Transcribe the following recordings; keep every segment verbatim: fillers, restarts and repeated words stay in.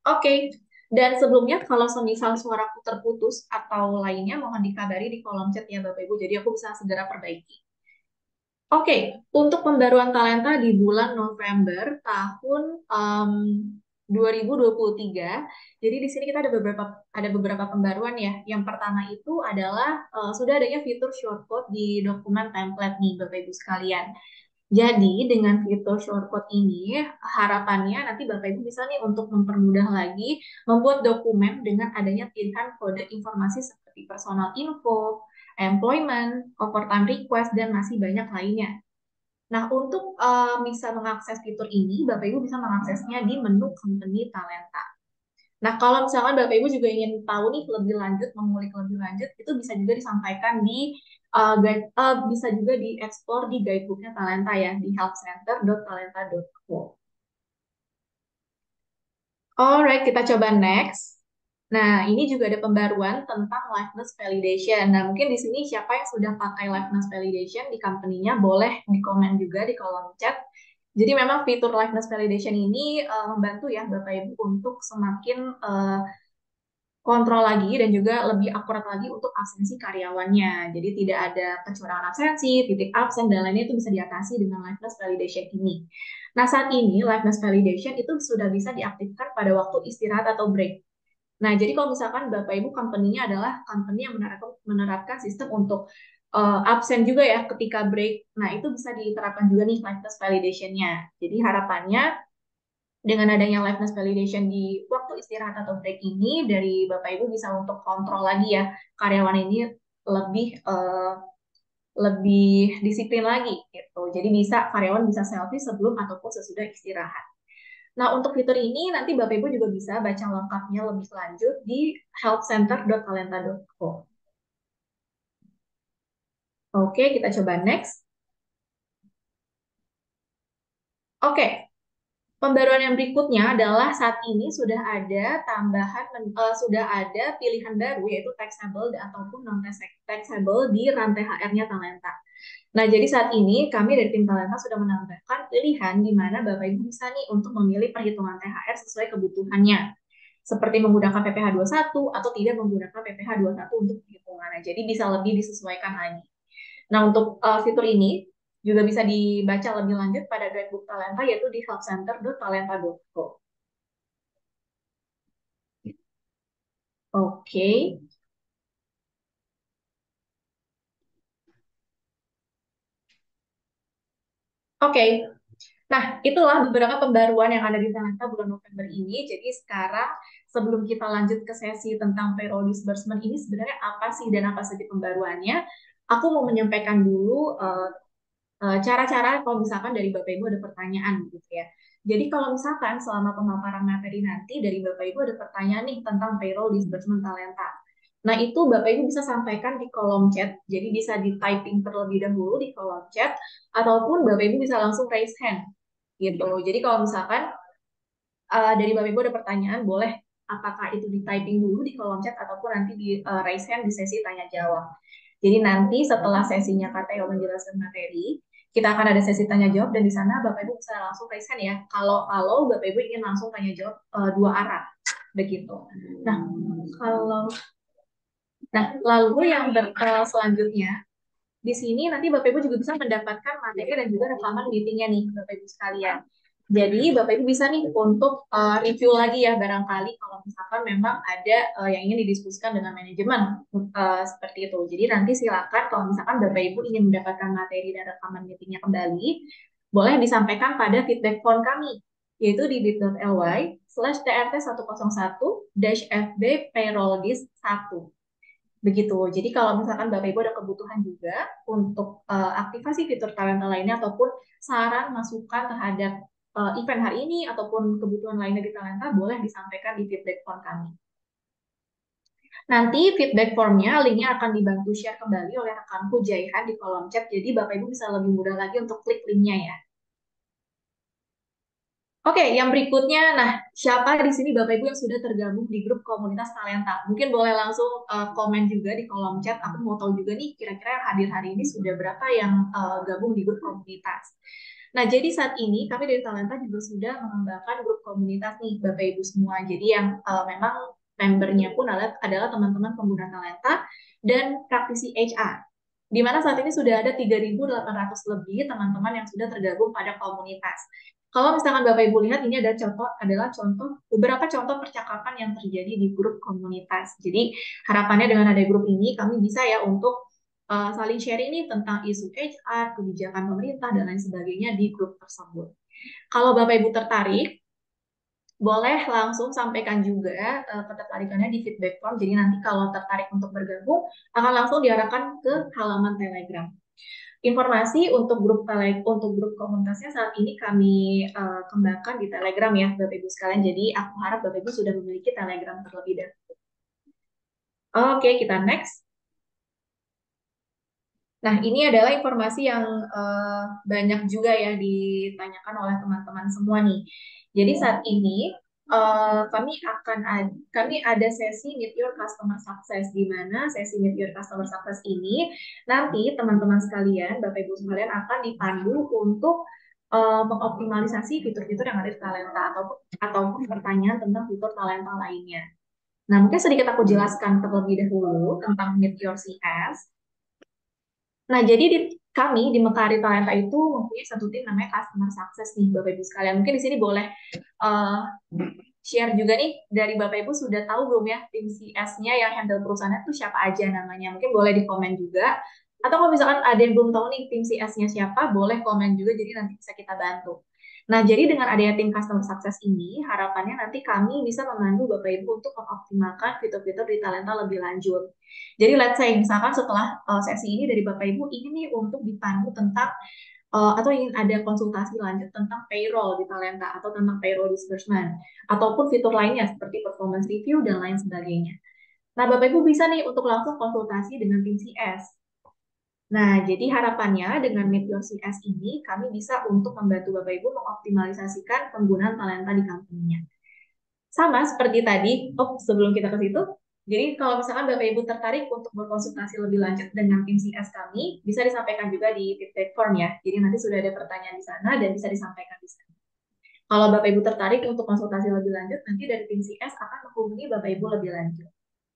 Oke. Dan sebelumnya kalau semisal suaraku terputus atau lainnya mohon dikabari di kolom chat ya Bapak Ibu. Jadi aku bisa segera perbaiki. Oke, untuk pembaruan talenta di bulan November tahun em, dua ribu dua puluh tiga. Jadi di sini kita ada beberapa ada beberapa pembaruan ya. Yang pertama itu adalah eh, sudah adanya fitur shortcode di dokumen template nih Bapak Ibu sekalian. Jadi dengan fitur shortcode ini harapannya nanti Bapak Ibu bisa nih untuk mempermudah lagi membuat dokumen dengan adanya pilihan kode informasi seperti personal info, employment, overtime request, dan masih banyak lainnya. Nah, untuk eh, bisa mengakses fitur ini, Bapak Ibu bisa mengaksesnya di menu Company Talenta. Nah, kalau misalkan Bapak Ibu juga ingin tahu nih lebih lanjut, mengulik lebih lanjut, itu bisa juga disampaikan di uh, guide, uh, bisa juga dieksplor di guidebooknya Talenta ya, di helpcenter dot talenta dot co. Alright, kita coba next. Nah, ini juga ada pembaruan tentang liveness validation. Nah, mungkin di sini siapa yang sudah pakai liveness validation di company-nya boleh di komen juga di kolom chat. Jadi memang fitur liveness validation ini uh, membantu ya Bapak Ibu untuk semakin uh, kontrol lagi dan juga lebih akurat lagi untuk absensi karyawannya. Jadi tidak ada kecurangan absensi, titik absen, dan lainnya itu bisa diatasi dengan liveness validation ini. Nah, saat ini liveness validation itu sudah bisa diaktifkan pada waktu istirahat atau break. Nah, jadi kalau misalkan Bapak Ibu company-nya adalah company yang menerapkan, menerapkan sistem untuk uh, absen juga ya ketika break. Nah, itu bisa diterapkan juga nih liveness validation-nya. Jadi harapannya dengan adanya liveness validation di waktu istirahat atau break ini dari Bapak Ibu bisa untuk kontrol lagi ya karyawan ini lebih uh, lebih disiplin lagi gitu. Jadi bisa karyawan bisa selfie sebelum ataupun sesudah istirahat. Nah, untuk fitur ini nanti Bapak Ibu juga bisa baca lengkapnya lebih lanjut di helpcenter dot talenta dot co. Oke, kita coba next. Oke, pembaruan yang berikutnya adalah saat ini sudah ada tambahan, eh, sudah ada pilihan baru yaitu taxable ataupun non-taxable di rantai H R-nya Talenta. Nah, jadi saat ini kami dari tim Talenta sudah menambahkan pilihan di mana Bapak Ibu bisa nih untuk memilih perhitungan T H R sesuai kebutuhannya. Seperti menggunakan P P H dua puluh satu atau tidak menggunakan P P H dua puluh satu untuk perhitungannya. Jadi bisa lebih disesuaikan lagi. Nah, untuk uh, fitur ini juga bisa dibaca lebih lanjut pada guidebook Talenta yaitu di helpcenter dot talenta dot co. Oke, oke. Nah, itulah beberapa pembaruan yang ada di Talenta bulan November ini. Jadi sekarang sebelum kita lanjut ke sesi tentang payroll disbursement ini sebenarnya apa sih dan apa saja pembaruannya, aku mau menyampaikan dulu uh, uh, cara-cara kalau misalkan dari Bapak Ibu ada pertanyaan gitu ya. Jadi kalau misalkan selama pemaparan materi nanti dari Bapak Ibu ada pertanyaan nih tentang payroll disbursement Talenta. Nah, itu Bapak Ibu bisa sampaikan di kolom chat. Jadi bisa di typing terlebih dahulu di kolom chat ataupun Bapak Ibu bisa langsung raise hand gitu. Jadi kalau misalkan uh, dari Bapak Ibu ada pertanyaan, boleh apakah itu di typing dulu di kolom chat ataupun nanti di uh, raise hand di sesi tanya jawab. Jadi nanti setelah sesinya Kak Teo menjelaskan materi, kita akan ada sesi tanya jawab dan di sana Bapak Ibu bisa langsung raise hand ya. Kalau kalau Bapak Ibu ingin langsung tanya jawab uh, dua arah begitu. Nah, kalau nah lalu yang ber, uh, selanjutnya di sini nanti Bapak Ibu juga bisa mendapatkan materi dan juga rekaman meetingnya nih Bapak Ibu sekalian. Jadi Bapak Ibu bisa nih untuk uh, review lagi ya barangkali kalau misalkan memang ada uh, yang ingin didiskusikan dengan manajemen uh, seperti itu. Jadi nanti silakan kalau misalkan Bapak Ibu ingin mendapatkan materi dan rekaman meetingnya kembali, boleh disampaikan pada feedback form kami yaitu di bit.ly slash trt satu nol satu dash fb payroll dis satu. Begitu. Jadi kalau misalkan Bapak Ibu ada kebutuhan juga untuk uh, aktivasi fitur talenta lainnya ataupun saran masukan terhadap uh, event hari ini ataupun kebutuhan lainnya di talenta boleh disampaikan di feedback form kami. Nanti feedback formnya linknya akan dibantu share kembali oleh rekanku Jaihan di kolom chat. Jadi Bapak Ibu bisa lebih mudah lagi untuk klik linknya ya. Oke, yang berikutnya, nah siapa di sini Bapak Ibu yang sudah tergabung di grup komunitas talenta? Mungkin boleh langsung uh, komen juga di kolom chat. Aku mau tahu juga nih kira-kira yang hadir hari ini sudah berapa yang uh, gabung di grup komunitas. Nah, jadi saat ini kami dari Talenta juga sudah mengembangkan grup komunitas nih, Bapak Ibu semua. Jadi yang uh, memang membernya pun adalah adalah teman-teman pengguna Talenta dan praktisi H R. Di mana saat ini sudah ada tiga ribu delapan ratus lebih teman-teman yang sudah tergabung pada komunitas. Kalau misalkan Bapak Ibu lihat, ini ada contoh adalah contoh beberapa contoh percakapan yang terjadi di grup komunitas. Jadi harapannya dengan ada grup ini kami bisa ya untuk uh, saling sharing nih tentang isu H R, kebijakan pemerintah, dan lain sebagainya di grup tersebut. Kalau Bapak Ibu tertarik, boleh langsung sampaikan juga uh, ketertarikannya di feedback form. Jadi nanti kalau tertarik untuk bergabung, akan langsung diarahkan ke halaman Telegram. Informasi untuk grup tele untuk grup komunitasnya saat ini kami uh, kembangkan di Telegram ya, Bapak Ibu sekalian. Jadi aku harap Bapak Ibu sudah memiliki Telegram terlebih dahulu. Oke, kita next. Nah, ini adalah informasi yang uh, banyak juga ya ditanyakan oleh teman-teman semua nih. Jadi saat ini uh, kami akan ad, kami ada sesi Meet Your Customer Success, di mana sesi Meet Your Customer Success ini nanti teman-teman sekalian, Bapak Ibu sekalian akan dipandu untuk uh, mengoptimalisasi fitur-fitur yang ada di Talenta ataupun ataupun pertanyaan tentang fitur Talenta lainnya. Nah, mungkin sedikit aku jelaskan terlebih dahulu tentang Meet Your C S. Nah, jadi di, kami di Mekari Talenta itu mempunyai satu tim namanya Customer Success nih, Bapak Ibu sekalian. Mungkin di sini boleh uh, share juga nih, dari Bapak Ibu sudah tahu belum ya tim C S-nya yang handle perusahaannya itu siapa aja namanya. Mungkin boleh di komen juga. Atau kalau misalkan ada yang belum tahu nih tim C S-nya siapa, boleh komen juga, jadi nanti bisa kita bantu. Nah, jadi dengan adanya tim Customer Success ini, harapannya nanti kami bisa memandu Bapak Ibu untuk mengoptimalkan fitur-fitur di Talenta lebih lanjut. Jadi let's say misalkan setelah uh, sesi ini dari Bapak Ibu ingin nih untuk dipandu tentang uh, atau ingin ada konsultasi lanjut tentang payroll di Talenta atau tentang payroll disbursement ataupun fitur lainnya seperti performance review dan lain sebagainya. Nah, Bapak Ibu bisa nih untuk langsung konsultasi dengan tim C S. Nah, jadi harapannya dengan Meet Your C S ini kami bisa untuk membantu Bapak Ibu mengoptimalisasikan penggunaan talenta di company-nya. Sama seperti tadi, oh sebelum kita ke situ, jadi kalau misalkan Bapak Ibu tertarik untuk berkonsultasi lebih lanjut dengan tim C S kami, bisa disampaikan juga di feedback form ya. Jadi nanti sudah ada pertanyaan di sana dan bisa disampaikan di sana. Kalau Bapak Ibu tertarik untuk konsultasi lebih lanjut, nanti dari tim C S akan menghubungi Bapak Ibu lebih lanjut.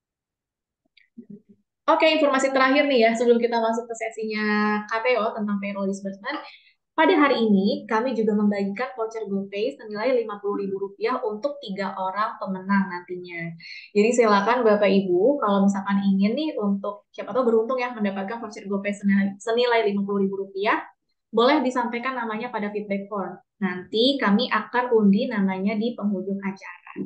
Oke, informasi terakhir nih ya, sebelum kita masuk ke sesinya K T O tentang payroll disbursement. Pada hari ini, kami juga membagikan voucher GoPay senilai lima puluh ribu rupiah untuk tiga orang pemenang nantinya. Jadi silakan Bapak Ibu, kalau misalkan ingin nih untuk siapa tahu beruntung ya mendapatkan voucher GoPay senilai, senilai lima puluh ribu rupiah, boleh disampaikan namanya pada feedback form. Nanti kami akan undi namanya di penghujung acara.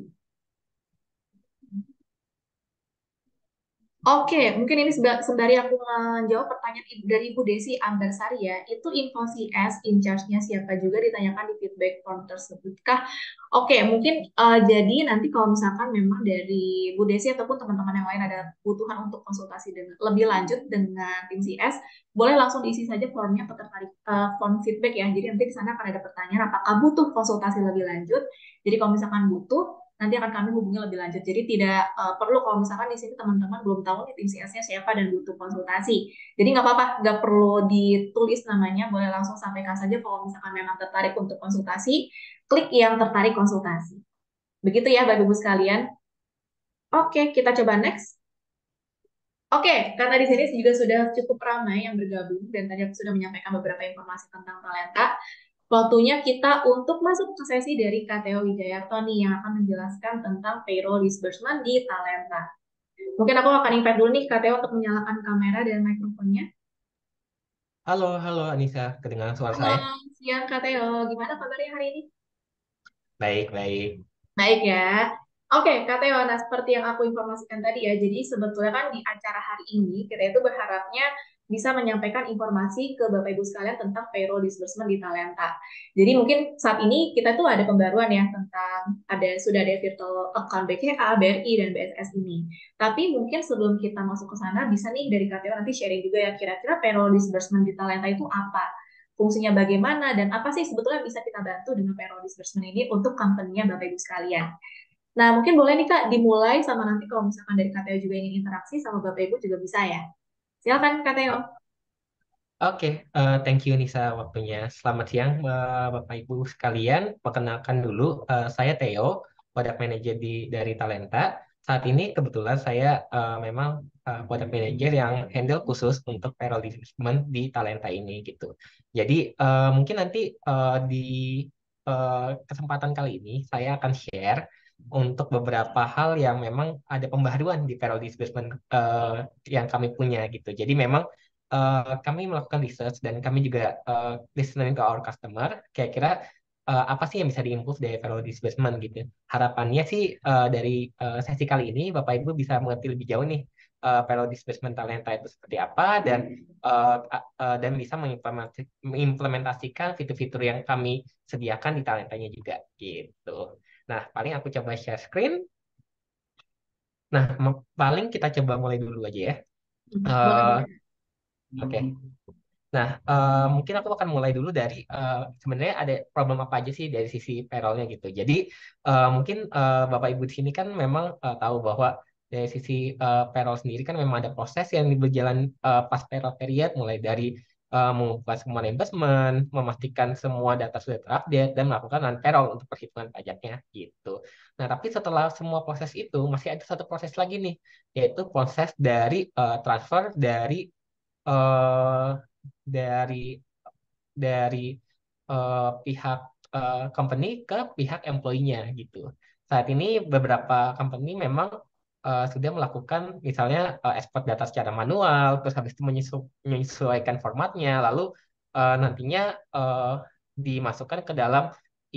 Oke, mungkin ini seba- sembari aku menjawab pertanyaan Ibu- dari Ibu Desi Ambarsari ya, itu info C S in charge-nya siapa juga ditanyakan di feedback form tersebut kah? Oke, mungkin uh, jadi nanti kalau misalkan memang dari Bu Desi ataupun teman-teman yang lain ada kebutuhan untuk konsultasi dengan lebih lanjut dengan tim C S, boleh langsung diisi saja formnya atau tertarik uh, form feedback ya. Jadi nanti di sana akan ada pertanyaan apakah butuh konsultasi lebih lanjut. Jadi kalau misalkan butuh, nanti akan kami hubungi lebih lanjut. Jadi tidak uh, perlu kalau misalkan di sini teman-teman belum tahu nih tim C S-nya siapa dan butuh konsultasi. Jadi nggak apa-apa, nggak perlu ditulis namanya, boleh langsung sampaikan saja kalau misalkan memang tertarik untuk konsultasi, klik yang tertarik konsultasi. Begitu ya Bapak Ibu sekalian. Oke, kita coba next. Oke, karena di sini juga sudah cukup ramai yang bergabung dan tadi aku sudah menyampaikan beberapa informasi tentang talenta. Waktunya kita untuk masuk ke sesi dari K T O Wijayarto nih yang akan menjelaskan tentang payroll disbursement di Talenta. Mungkin aku akan invite dulu nih K T O untuk menyalakan kamera dan mikrofonnya. Halo, halo Anissa, kedengaran suara Halo, saya? siang K T O. Gimana kabarnya hari ini? Baik, baik. Baik ya. Oke, Kak Teo, nah seperti yang aku informasikan tadi ya, jadi sebetulnya kan di acara hari ini kita itu berharapnya bisa menyampaikan informasi ke Bapak Ibu sekalian tentang payroll disbursement di Talenta. Jadi mungkin saat ini kita tuh ada pembaruan ya tentang ada sudah ada virtual account B C A, B R I, dan B S S ini. Tapi mungkin sebelum kita masuk ke sana, bisa nih dari Kak Teo nanti sharing juga ya kira-kira payroll disbursement di Talenta itu apa? Fungsinya bagaimana, dan apa sih sebetulnya bisa kita bantu dengan payroll disbursement ini untuk company-nya Bapak Ibu sekalian. Nah, mungkin boleh nih Kak dimulai sama nanti kalau misalkan dari Kak Teo juga ingin interaksi sama Bapak Ibu juga bisa ya. Silakan Kak Teo. Oke, eh, thank you Nisa waktunya. Selamat siang, eh, Bapak Ibu sekalian. Perkenalkan dulu, eh, saya Theo, Product Manager di dari Talenta. Saat ini kebetulan saya eh, memang eh, Product Manager yang handle khusus untuk payroll management di Talenta ini gitu. Jadi eh, mungkin nanti eh, di eh, kesempatan kali ini saya akan share untuk beberapa hal yang memang ada pembaharuan di payroll disbursement eh, yang kami punya gitu. Jadi memang eh, kami melakukan research dan kami juga eh, listening to our customer. Kira-kira eh, apa sih yang bisa diimprove dari payroll disbursement gitu. Harapannya sih eh, dari eh, sesi kali ini Bapak Ibu bisa mengerti lebih jauh nih eh, payroll disbursement talenta itu seperti apa dan eh, a- eh, dan bisa mengimplementasi- mengimplementasikan fitur-fitur yang kami sediakan di talentanya juga gitu. Nah, paling aku coba share screen. Nah, m- paling kita coba mulai dulu aja ya. Hmm, boleh, Eh, boleh. Oke. Nah, eh, mungkin aku akan mulai dulu dari eh, sebenarnya ada problem apa aja sih dari sisi payroll-nya gitu. Jadi eh, mungkin eh, Bapak Ibu di sini kan memang eh, tahu bahwa dari sisi eh, payroll sendiri kan memang ada proses yang berjalan eh, pas payroll period, mulai dari eh, mengumpulkan semua reimbursement, memastikan semua data sudah terupdate dan melakukan non-payroll untuk perhitungan pajaknya gitu. Nah, tapi setelah semua proses itu masih ada satu proses lagi nih, yaitu proses dari eh, transfer dari eh, dari dari eh, pihak eh, company ke pihak employee-nya gitu. Saat ini beberapa company memang eh, sudah melakukan misalnya eh, export data secara manual, terus habis itu menyesu- menyesuaikan formatnya, lalu eh, nantinya eh, dimasukkan ke dalam i,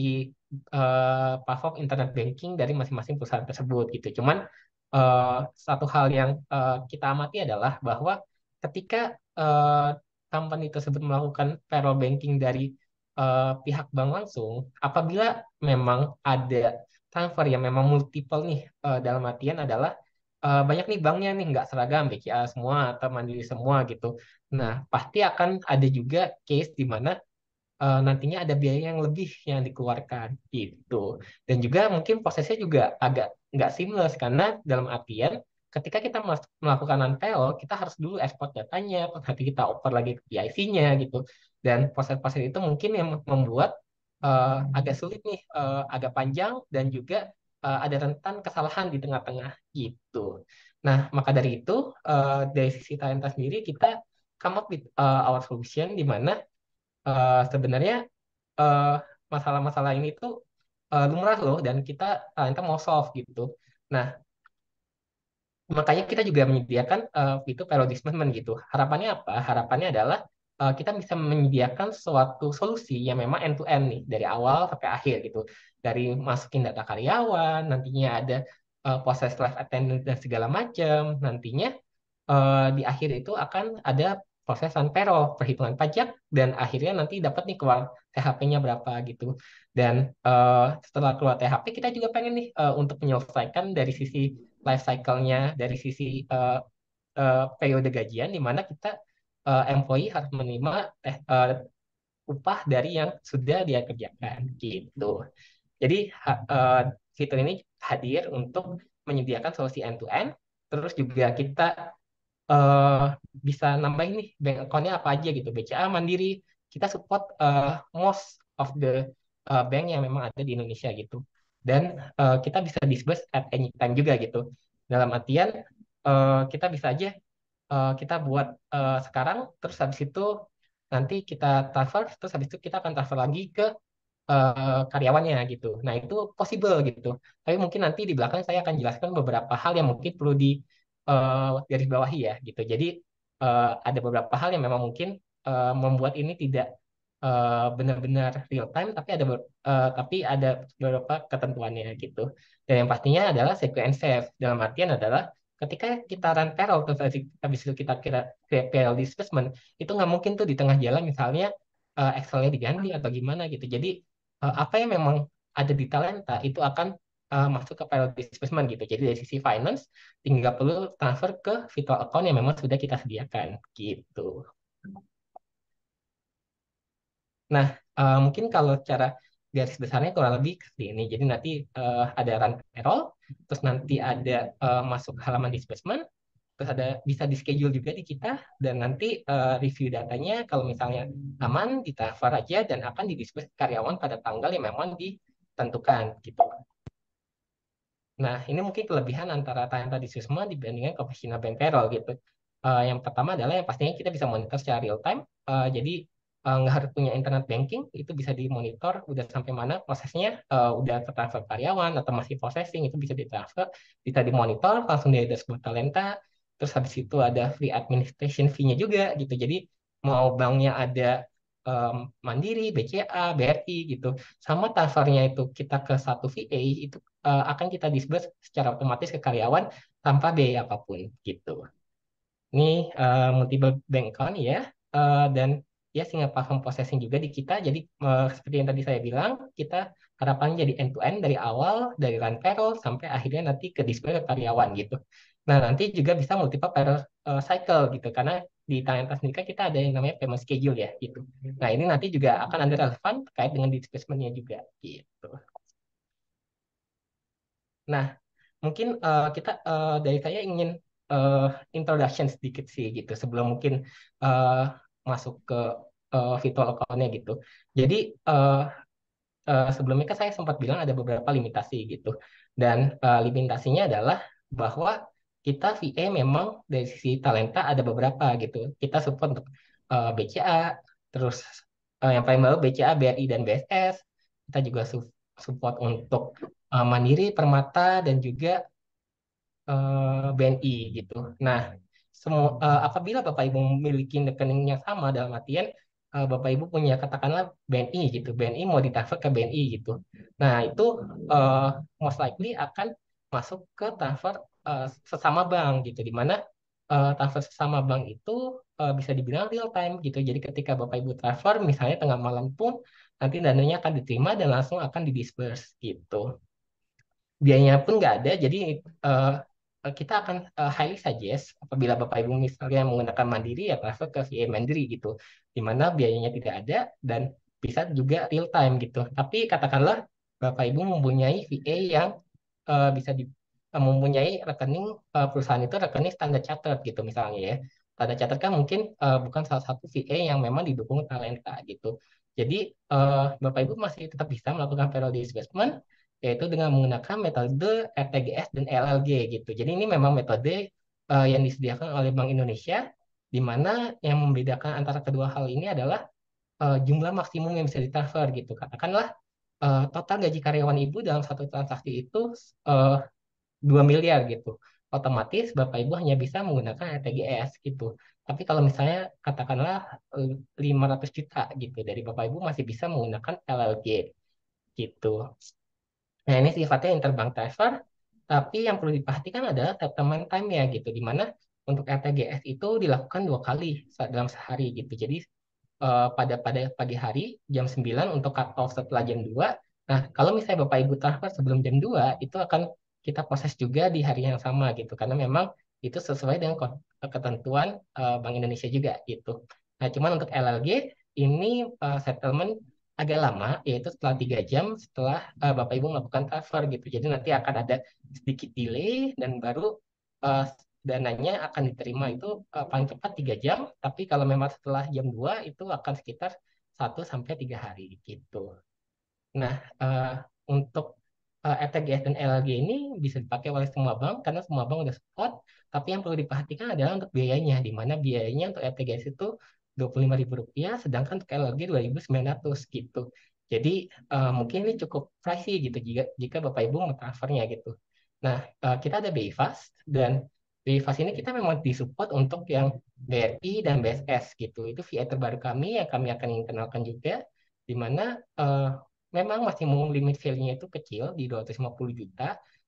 eh, platform internet banking dari masing-masing perusahaan tersebut gitu. Cuman eh, satu hal yang eh, kita amati adalah bahwa ketika eh, company tersebut melakukan payroll banking dari eh, pihak bank langsung, apabila memang ada transfer yang memang multiple nih, eh, dalam artian adalah eh, banyak nih banknya nih nggak seragam B C A semua atau Mandiri semua gitu. Nah, pasti akan ada juga case di mana eh, nantinya ada biaya yang lebih yang dikeluarkan gitu. Dan juga mungkin prosesnya juga agak nggak seamless karena dalam artian ketika kita mas- melakukan non-P O, kita harus dulu ekspor datanya, nanti kita oper lagi ke P I C-nya gitu. Dan proses-proses itu mungkin yang membuat eh, agak sulit nih, eh, agak panjang dan juga eh, ada rentan kesalahan di tengah-tengah gitu. Nah, maka dari itu eh, dari sisi talenta sendiri kita come up with eh, our solution di mana eh, sebenarnya eh, masalah-masalah ini tuh eh, lumrah loh dan kita talenta mau solve gitu. Nah, makanya kita juga menyediakan eh, fitur periodisme gitu. Harapannya apa? Harapannya adalah eh, kita bisa menyediakan suatu solusi yang memang end to end nih dari awal sampai akhir gitu. Dari masukin data karyawan, nantinya ada eh, proses live attendance dan segala macam. Nantinya eh, di akhir itu akan ada proses payroll, perhitungan pajak, dan akhirnya nanti dapat nih keluar T H P-nya berapa gitu. Dan eh, setelah keluar T H P, kita juga pengen nih eh, untuk menyelesaikan dari sisi life cycle-nya, dari sisi eh, eh, periode gajian, di mana kita eh, employee harus menerima eh, eh, upah dari yang sudah dia kerjakan gitu. Jadi ha- eh, fitur ini hadir untuk menyediakan solusi end to end. Terus juga kita eh, bisa nambahin nih bank account-nya apa aja gitu. B C A, Mandiri, kita support eh, most of the eh, bank yang memang ada di Indonesia gitu. Dan eh, kita bisa disburse at any time juga gitu. Dalam artian eh, kita bisa aja eh, kita buat eh, sekarang, terus habis itu nanti kita transfer, terus habis itu kita akan transfer lagi ke eh, karyawannya gitu. Nah, itu possible gitu. Tapi mungkin nanti di belakang saya akan jelaskan beberapa hal yang mungkin perlu di eh, garis bawahi ya gitu. Jadi eh, ada beberapa hal yang memang mungkin eh, membuat ini tidak eh, benar-benar real time, tapi ada ber- eh, tapi ada beberapa ketentuannya gitu. Dan yang pastinya adalah secure and safe. Dalam artian adalah ketika kita run payroll terus habis itu kita kira create payroll disbursement, itu nggak mungkin tuh di tengah jalan misalnya eh, Excel-nya diganti atau gimana gitu. Jadi eh, apa yang memang ada di talenta itu akan eh, masuk ke payroll disbursement gitu. Jadi dari sisi finance tinggal perlu transfer ke virtual account yang memang sudah kita sediakan gitu. Nah, eh, mungkin kalau cara garis besarnya kurang lebih seperti ini. Jadi nanti eh, ada run payroll, terus nanti ada eh, masuk halaman disbursement, terus ada bisa di schedule juga di kita, dan nanti eh, review datanya kalau misalnya aman ditransfer aja dan akan didisburse ke karyawan pada tanggal yang memang ditentukan gitu. Nah, ini mungkin kelebihan antara Talenta di Susma dibandingkan Professional Bank Payroll gitu. Eh, yang pertama adalah yang pastinya kita bisa monitor secara real time. Eh, jadi eh, nggak harus punya internet banking, itu bisa dimonitor udah sampai mana prosesnya, eh, udah tertransfer karyawan atau masih processing, itu bisa ditransfer, bisa dimonitor langsung dari dashboard Talenta. Terus habis itu ada free administration fee-nya juga gitu. Jadi mau banknya ada em, Mandiri, B C A, B R I gitu, sama transfernya itu kita ke satu V A itu eh, akan kita disburse secara otomatis ke karyawan tanpa biaya apapun gitu. Ini eh, multiple bank account ya. Eh, dan ya single platform processing juga di kita. Jadi eh, seperti yang tadi saya bilang, kita harapannya jadi end to end dari awal, dari run payroll sampai akhirnya nanti ke display ke karyawan gitu. Nah, nanti juga bisa multiple payroll eh, cycle gitu, karena di Talenta sendiri kan kita ada yang namanya payment schedule ya gitu. Nah, ini nanti juga akan ada relevan terkait dengan disbursement-nya juga gitu. Nah, mungkin eh, kita eh, dari saya ingin eh, introduction sedikit sih gitu sebelum mungkin eh, masuk ke eh, virtual account-nya gitu. Jadi eh, eh, sebelumnya kan saya sempat bilang ada beberapa limitasi gitu. Dan eh, limitasinya adalah bahwa kita V A memang dari sisi talenta ada beberapa gitu. Kita support untuk eh, B C A, terus eh, yang paling baru B C A, B R I, dan B S S. Kita juga su- support untuk eh, Mandiri, Permata, dan juga eh, B N I gitu. Nah, semua eh, apabila Bapak Ibu memiliki rekening yang sama dalam artian eh, Bapak Ibu punya katakanlah B N I gitu, B N I mau ditransfer ke B N I gitu. Nah, itu eh, most likely akan masuk ke transfer eh, sesama bank gitu, di mana eh, transfer sesama bank itu eh, bisa dibilang real time gitu. Jadi ketika Bapak Ibu transfer misalnya tengah malam pun nanti dananya akan diterima dan langsung akan didisburse gitu, biayanya pun nggak ada. Jadi eh, kita akan eh, highly suggest apabila Bapak Ibu misalnya menggunakan Mandiri ya transfer ke V A Mandiri gitu, di mana biayanya tidak ada dan bisa juga real time gitu. Tapi katakanlah Bapak Ibu mempunyai V A yang eh, bisa di, eh, mempunyai rekening eh, perusahaan itu rekening Standard Chartered gitu misalnya ya. Standard Chartered kan mungkin eh, bukan salah satu V A yang memang didukung Talenta gitu. Jadi eh, Bapak Ibu masih tetap bisa melakukan payroll disbursement yaitu dengan menggunakan metode R T G S dan L L G gitu. Jadi ini memang metode eh, yang disediakan oleh Bank Indonesia, di mana yang membedakan antara kedua hal ini adalah eh, jumlah maksimum yang bisa ditransfer gitu. Katakanlah eh, total gaji karyawan ibu dalam satu transaksi itu eh, dua miliar gitu. Otomatis Bapak Ibu hanya bisa menggunakan R T G S gitu. Tapi kalau misalnya katakanlah eh, lima ratus juta gitu, dari Bapak Ibu masih bisa menggunakan L L G gitu. Nah, ini sifatnya interbank transfer, tapi yang perlu diperhatikan adalah settlement time ya gitu, di mana untuk R T G S itu dilakukan dua kali saat dalam sehari gitu. Jadi eh, pada pada pagi hari jam sembilan untuk cut off setelah jam dua. Nah, kalau misalnya Bapak Ibu transfer sebelum jam dua itu akan kita proses juga di hari yang sama gitu, karena memang itu sesuai dengan kon- ketentuan eh, Bank Indonesia juga gitu. Nah, cuman untuk L L G ini eh, settlement agak lama, yaitu setelah tiga jam setelah eh, Bapak Ibu melakukan transfer gitu. Jadi nanti akan ada sedikit delay dan baru eh, dananya akan diterima itu eh, paling cepat tiga jam, tapi kalau memang setelah jam dua itu akan sekitar satu sampai tiga hari gitu. Nah, eh, untuk eh, R T G S dan L L G ini bisa dipakai oleh semua bank karena semua bank udah support, tapi yang perlu diperhatikan adalah untuk biayanya, di mana biayanya untuk R T G S itu dua puluh lima ribu rupiah, sedangkan untuk L L G dua ribu sembilan ratus gitu. Jadi eh, mungkin ini cukup pricey gitu jika jika Bapak Ibu mau transfernya gitu. Nah, eh, kita ada B I Fast dan B I Fast ini kita memang disupport untuk yang B R I dan B S S gitu. Itu V I terbaru kami yang kami akan internalkan juga, di mana eh, memang masih mau limit value-nya itu kecil di dua ratus lima puluh juta,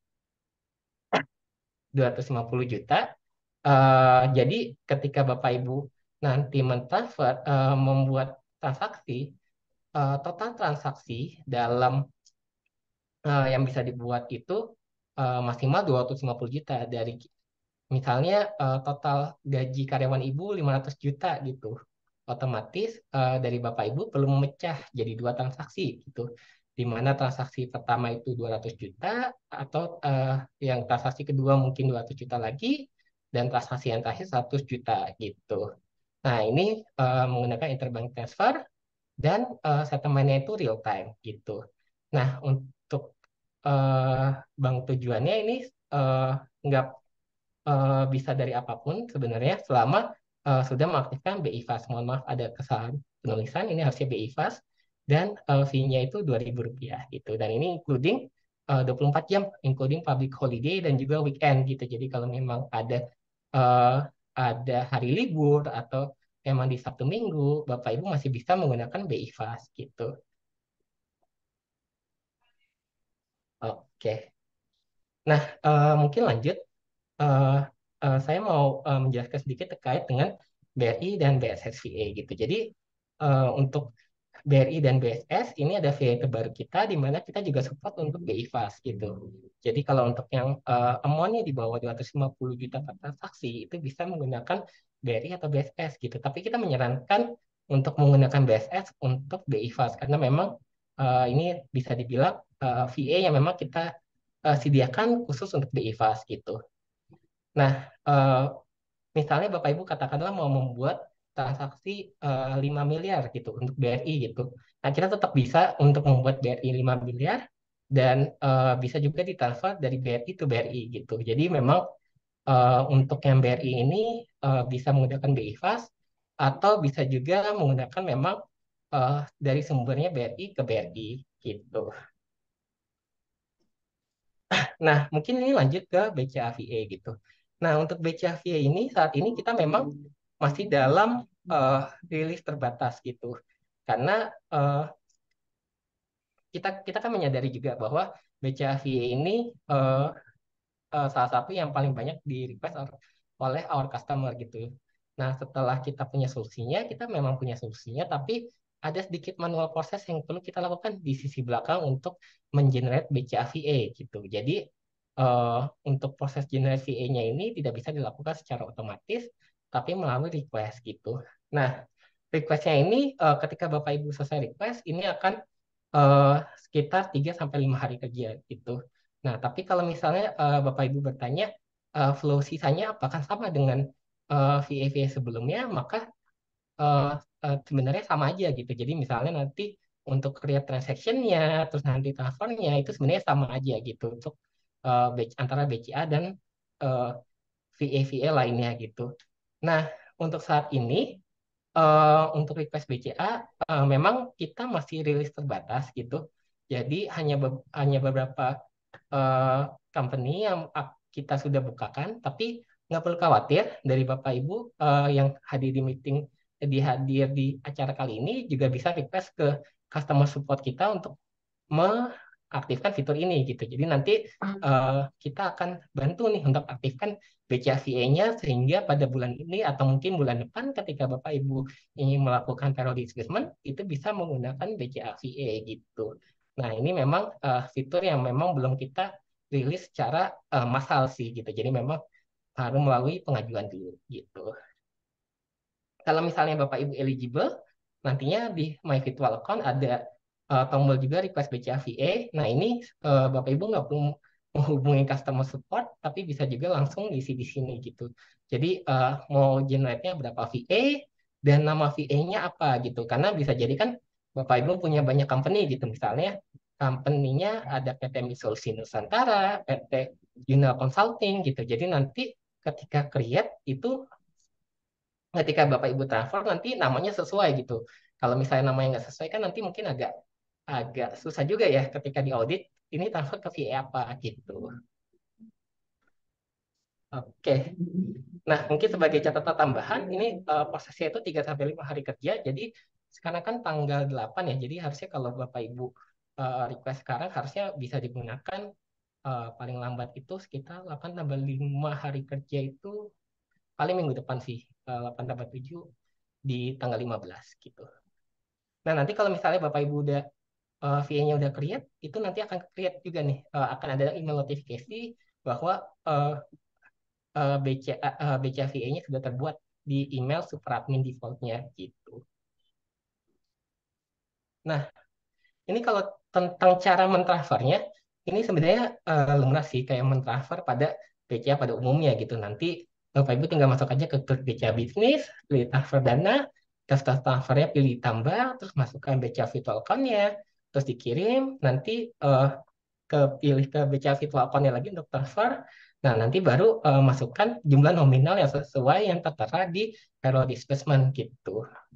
dua ratus lima puluh juta. Eh, jadi ketika Bapak Ibu nanti mentransfer, eh, membuat transaksi, eh, total transaksi dalam eh, yang bisa dibuat itu eh, maksimal dua ratus lima puluh juta dari misalnya eh, total gaji karyawan ibu lima ratus juta gitu. Otomatis eh, dari Bapak Ibu perlu memecah jadi dua transaksi gitu. Di mana transaksi pertama itu dua ratus juta atau eh, yang transaksi kedua mungkin dua ratus juta lagi, dan transaksi yang terakhir seratus juta gitu. Nah, ini eh, menggunakan interbank transfer dan eh, settlement-nya itu real time gitu. Nah, untuk eh, bank tujuannya ini eh, nggak eh, bisa dari apapun sebenarnya selama eh, sudah mengaktifkan B I F A S. Mohon maaf ada kesalahan penulisan, ini harusnya B I F A S dan eh, fee-nya itu dua ribu rupiah gitu. Dan ini including eh, dua puluh empat jam, including public holiday dan juga weekend gitu. Jadi kalau memang ada eh, ada hari libur atau memang di Sabtu Minggu, Bapak Ibu masih bisa menggunakan B I F A S gitu. Oke. Nah, eh, mungkin lanjut. eh, eh, saya mau eh, menjelaskan sedikit terkait dengan B R I dan B S S V A gitu. Jadi eh, untuk B R I dan B S S ini ada V A terbaru kita di mana kita juga support untuk B I F A S gitu. Jadi kalau untuk yang eh, amount-nya di bawah dua ratus lima puluh juta per transaksi itu bisa menggunakan B R I atau B S S gitu. Tapi kita menyarankan untuk menggunakan B S S untuk B I F A S karena memang eh, ini bisa dibilang eh, V A yang memang kita eh, sediakan khusus untuk B I F A S gitu. Nah, eh, misalnya Bapak Ibu katakanlah mau membuat transaksi eh, lima miliar gitu untuk B R I gitu. Nah, kita tetap bisa untuk membuat B R I lima miliar dan eh, bisa juga ditransfer dari B R I ke B R I gitu. Jadi memang eh, untuk yang B R I ini eh, bisa menggunakan B I F A S atau bisa juga menggunakan memang eh, dari sumbernya B R I ke B R I gitu. Nah, mungkin ini lanjut ke B C A V A gitu. Nah, untuk B C A V A ini saat ini kita memang masih dalam eh, rilis terbatas gitu. Karena eh, kita kita kan menyadari juga bahwa B C A V A ini eh, eh, salah satu yang paling banyak di request or- oleh our customer gitu. Nah, setelah kita punya solusinya, kita memang punya solusinya, tapi ada sedikit manual proses yang perlu kita lakukan di sisi belakang untuk mengenerate B C A V A gitu. Jadi, eh, untuk proses generate V A-nya ini tidak bisa dilakukan secara otomatis, tapi melalui request gitu. Nah, requestnya ini eh, ketika Bapak Ibu selesai request, ini akan eh, sekitar tiga sampai lima hari kerja gitu. Nah, tapi kalau misalnya eh, Bapak Ibu bertanya eh, flow sisanya apakah sama dengan eh, V A V A sebelumnya, maka eh, eh, sebenarnya sama aja gitu. Jadi misalnya nanti untuk create transaction-nya, terus nanti transfernya itu sebenarnya sama aja gitu untuk eh, batch- antara B C A dan eh, V A V A lainnya gitu. Nah, untuk saat ini eh, untuk request B C A eh, memang kita masih rilis terbatas gitu. Jadi hanya be- hanya beberapa eh, company yang ak- kita sudah bukakan, tapi nggak perlu khawatir dari Bapak Ibu eh, yang hadir di meeting di hadir di acara kali ini juga bisa request ke customer support kita untuk mengaktifkan fitur ini gitu. Jadi nanti eh, kita akan bantu nih untuk aktifkan B C A V A-nya sehingga pada bulan ini atau mungkin bulan depan ketika Bapak Ibu ingin melakukan payroll disbursement itu bisa menggunakan B C A V A gitu. Nah, ini memang eh, fitur yang memang belum kita rilis secara eh, massal sih gitu. Jadi memang harus melalui pengajuan dulu gitu. Kalau misalnya Bapak Ibu eligible, nantinya di My Virtual Account ada eh, tombol juga request B C A V A. Nah, ini eh, Bapak Ibu nggak perlu menghubungi customer support, tapi bisa juga langsung isi di sini gitu. Jadi eh, mau generate-nya berapa V A dan nama V A-nya apa gitu. Karena bisa jadi kan Bapak Ibu punya banyak company gitu. Misalnya company-nya ada P T Solusi Nusantara, P T Juna Consulting gitu. Jadi nanti ketika create itu ketika Bapak Ibu transfer nanti namanya sesuai gitu. Kalau misalnya namanya nggak sesuai kan nanti mungkin agak agak susah juga ya ketika diaudit ini transfer ke V A apa gitu. Oke. Nah, mungkin sebagai catatan tambahan ini eh, prosesnya itu tiga sampai lima hari kerja. Jadi sekarang kan tanggal delapan ya. Jadi harusnya kalau Bapak Ibu eh, request sekarang harusnya bisa digunakan eh, paling lambat itu sekitar delapan tambah lima hari kerja itu paling minggu depan sih. Eh, delapan tambah tujuh di tanggal lima belas gitu. Nah, nanti kalau misalnya Bapak Ibu udah eh, V A-nya udah create, itu nanti akan create juga nih, eh, akan ada email notifikasi bahwa eh, eh, B C A, eh, B C A V A-nya sudah terbuat di email superadmin default-nya gitu. Nah, ini kalau tentang cara mentransfernya, ini sebenarnya eh, lumrah sih kayak mentransfer pada B C A pada umumnya gitu. Nanti Bapak Ibu tinggal masuk aja ke klik B C A bisnis, pilih transfer dana, terus transfernya pilih tambah, terus masukkan B C A virtual account-nya, terus dikirim, nanti eh, ke pilih ke B C A virtual account-nya lagi untuk transfer. Nah, nanti baru eh, masukkan jumlah nominal yang sesuai yang tertera di payroll disbursement gitu.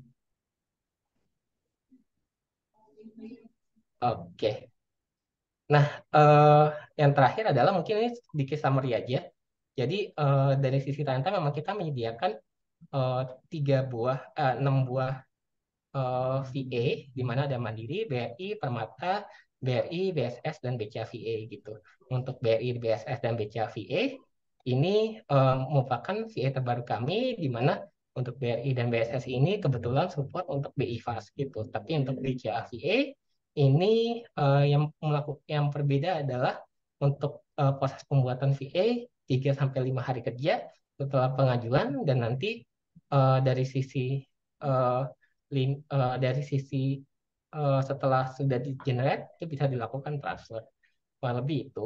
Oke. Nah, eh, yang terakhir adalah mungkin ini sedikit summary aja. Jadi eh, dari sisi talenta memang kita menyediakan eh, tiga buah, eh, enam buah eh, V A, di mana ada Mandiri, B R I, Permata, B R I, B S S, dan B C A V A gitu. Untuk B R I, B S S, dan B C A V A, ini eh, merupakan V A terbaru kami, di mana untuk B R I dan B S S ini kebetulan support untuk B I F A S gitu. Tapi untuk B C A V A, ini eh, yang melakukan yang berbeda adalah untuk eh, proses pembuatan V A tiga sampai lima hari kerja setelah pengajuan, dan nanti eh, dari sisi eh, link eh, dari sisi eh, setelah sudah di generate itu bisa dilakukan transfer. Kurang lebih itu.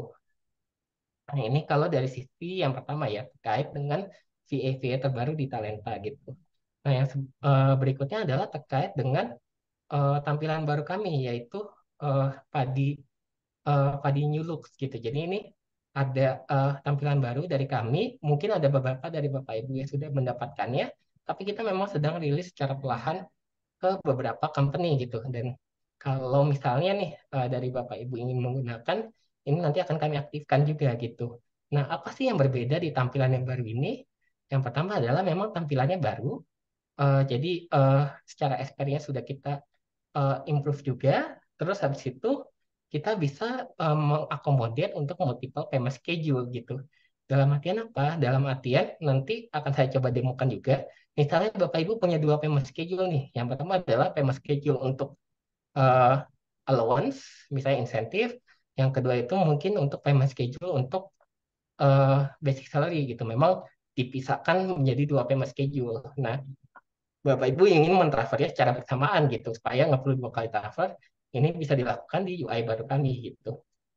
Nah, ini kalau dari sisi yang pertama ya, terkait dengan V A-V A terbaru di Talenta gitu. Nah, yang se- eh, berikutnya adalah terkait dengan eh, tampilan baru kami, yaitu eh, Padi eh, Padi New Looks gitu. Jadi ini ada eh, tampilan baru dari kami. Mungkin ada beberapa dari Bapak Ibu yang sudah mendapatkannya, tapi kita memang sedang rilis secara perlahan ke beberapa company gitu. Dan kalau misalnya nih eh, dari Bapak Ibu ingin menggunakan, ini nanti akan kami aktifkan juga gitu. Nah, apa sih yang berbeda di tampilan yang baru ini? Yang pertama adalah memang tampilannya baru. Eh, jadi eh, secara experience sudah kita eh, improve juga. Terus habis itu kita bisa eh, mengakomodir untuk multiple payment schedule gitu. Dalam artian apa? Dalam artian nanti akan saya coba demokan juga. Misalnya Bapak Ibu punya dua payment schedule nih. Yang pertama adalah payment schedule untuk eh, allowance, misalnya insentif. Yang kedua itu mungkin untuk payment schedule untuk eh, basic salary gitu. Memang dipisahkan menjadi dua payment schedule. Nah, Bapak Ibu ingin mentransfernya secara bersamaan gitu, supaya nggak perlu dua kali transfer. Ini bisa dilakukan di U I baru kami gitu.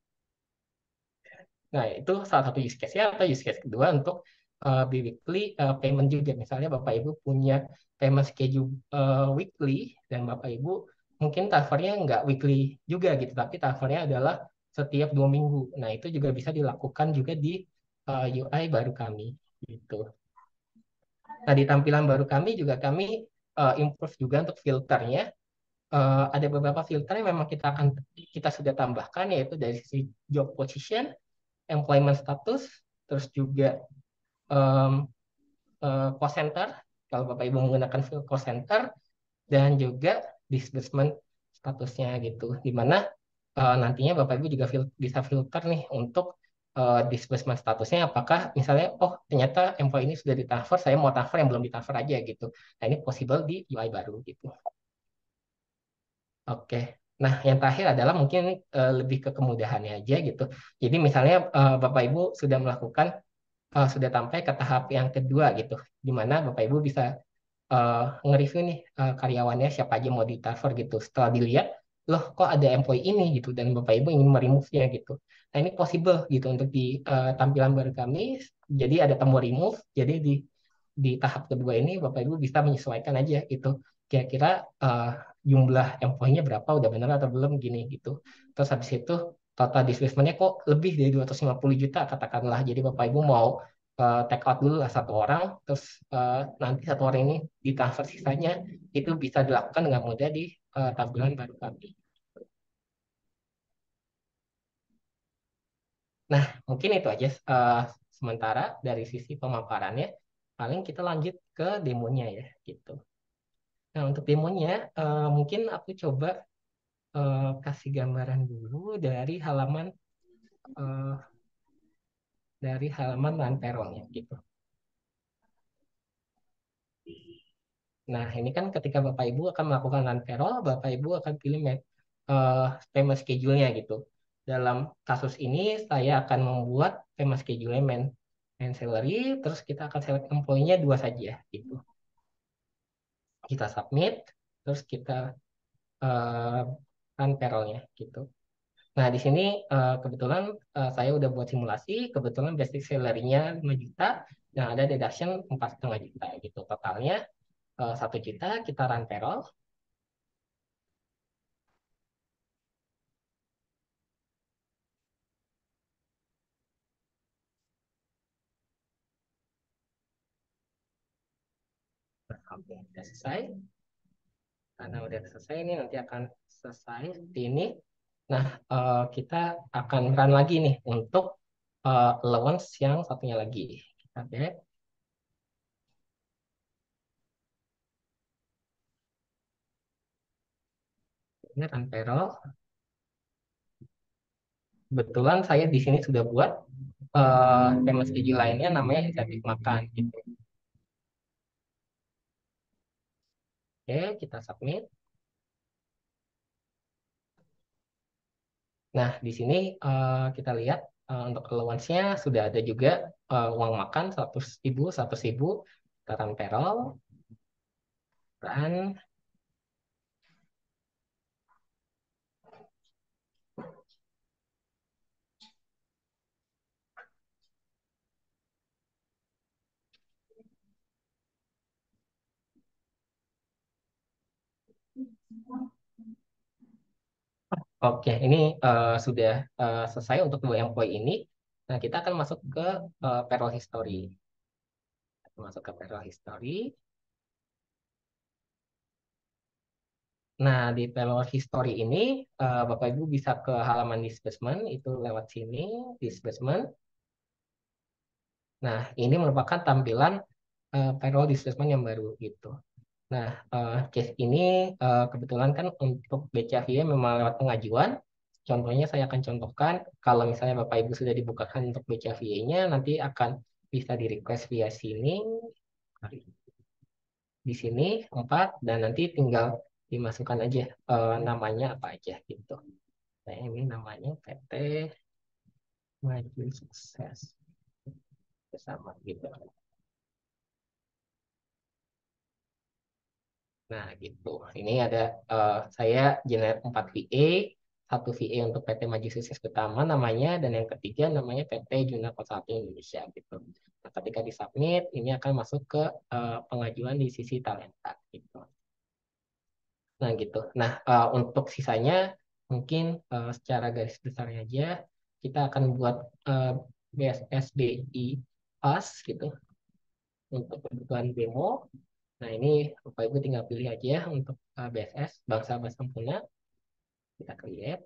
Nah, itu salah satu use case-nya, atau use case kedua untuk uh, bi-weekly uh, payment juga. Misalnya Bapak Ibu punya payment schedule uh, weekly, dan Bapak Ibu mungkin transfernya nggak weekly juga gitu, tapi transfernya adalah setiap dua minggu. Nah, itu juga bisa dilakukan juga di uh, U I baru kami gitu. Nah, di tampilan baru kami juga kami uh, improve juga untuk filternya. Eh, ada beberapa filter yang memang kita akan kita sudah tambahkan, yaitu dari sisi job position, employment status, terus juga em, eh, cost center kalau Bapak Ibu menggunakan field cost center, dan juga disbursement statusnya gitu. Di mana eh, nantinya Bapak Ibu juga fil- bisa filter nih untuk eh, disbursement statusnya, apakah misalnya oh ternyata employee ini sudah ditransfer, saya mau transfer yang belum ditransfer aja gitu. Nah, ini possible di U I baru gitu. Oke. Nah, yang terakhir adalah mungkin eh, lebih ke kemudahannya aja gitu. Jadi misalnya eh, Bapak Ibu sudah melakukan eh, sudah sampai ke tahap yang kedua gitu, di mana Bapak Ibu bisa eh, nge-review nih eh, karyawannya siapa aja mau di-transfer gitu. Setelah dilihat, loh kok ada employee ini gitu, dan Bapak Ibu ingin meremove-nya gitu. Nah, ini possible gitu untuk di eh, tampilan baru kami. Jadi ada tombol remove. Jadi di di tahap kedua ini Bapak Ibu bisa menyesuaikan aja gitu. Kira-kira eh, jumlah employee-nya berapa, udah benar atau belum gini gitu. Terus habis itu total disbursement-nya kok lebih dari dua ratus lima puluh juta katakanlah. Jadi Bapak Ibu mau eh, take out dulu lah satu orang, terus eh, nanti satu orang ini ditransfer sisanya, itu bisa dilakukan dengan mudah di eh, tampilan baru kami. Nah, mungkin itu aja eh, sementara dari sisi pemaparannya. Paling kita lanjut ke demonya ya gitu. Nah, untuk demonya eh, mungkin aku coba eh, kasih gambaran dulu dari halaman eh, dari halaman Lanteronnya gitu. Nah, ini kan ketika Bapak Ibu akan melakukan run payroll, Bapak Ibu akan pilih me- eh, payment schedule-nya gitu. Dalam kasus ini, saya akan membuat payment schedule-nya main, main salary, terus kita akan select employee-nya dua saja gitu. Kita submit, terus kita eh, run payroll-nya gitu. Nah, di sini eh, kebetulan eh, saya udah buat simulasi, kebetulan basic salary-nya lima juta, Nah, ada deduction empat setengah juta gitu. Totalnya eh, satu juta kita run payroll. Nah, oke, udah selesai. Karena udah selesai ini nanti akan selesai seperti ini. Nah, eh, kita akan run lagi nih untuk eh, allowance yang satunya lagi. Kita back, ini run payroll. Kebetulan saya di sini sudah buat eh payment schedule lainnya namanya insentif makan gitu. Oke, kita submit. Nah, di sini eh, kita lihat eh, untuk allowance-nya sudah ada juga eh, uang makan seratus ribu, seratus ribu, taran payroll, dan oke, ini eh, sudah eh, selesai untuk dua employee ini. Nah, kita akan masuk ke eh, payroll history. Masuk ke payroll history. Nah, di payroll history ini, eh, Bapak Ibu bisa ke halaman disbursement, itu lewat sini, disbursement. Nah, ini merupakan tampilan eh, payroll disbursement yang baru gitu. Nah, eh, case ini eh, kebetulan kan untuk B C A V A memang lewat pengajuan. Contohnya saya akan contohkan, kalau misalnya Bapak Ibu sudah dibukakan untuk B C A V A-nya, nanti akan bisa di-request via sini, di sini empat, dan nanti tinggal dimasukkan aja eh, namanya apa aja gitu. Nah, ini namanya P T Maju Sukses Bersama gitu. Nah, gitu. Ini ada eh, saya generate empat V A, satu V A untuk P T Maju Sukses Pertama namanya, dan yang ketiga namanya P T Juna Consulting Indonesia gitu. Nah, ketika disubmit, ini akan masuk ke eh, pengajuan di sisi talenta gitu. Nah, gitu. Nah, eh, untuk sisanya mungkin eh, secara garis besarnya aja kita akan buat eh, B S S B I pas gitu untuk kebutuhan demo. Nah, ini Bapak Ibu tinggal pilih aja untuk uh, B S S, Bangsa Bahasa Sempurna. Kita create.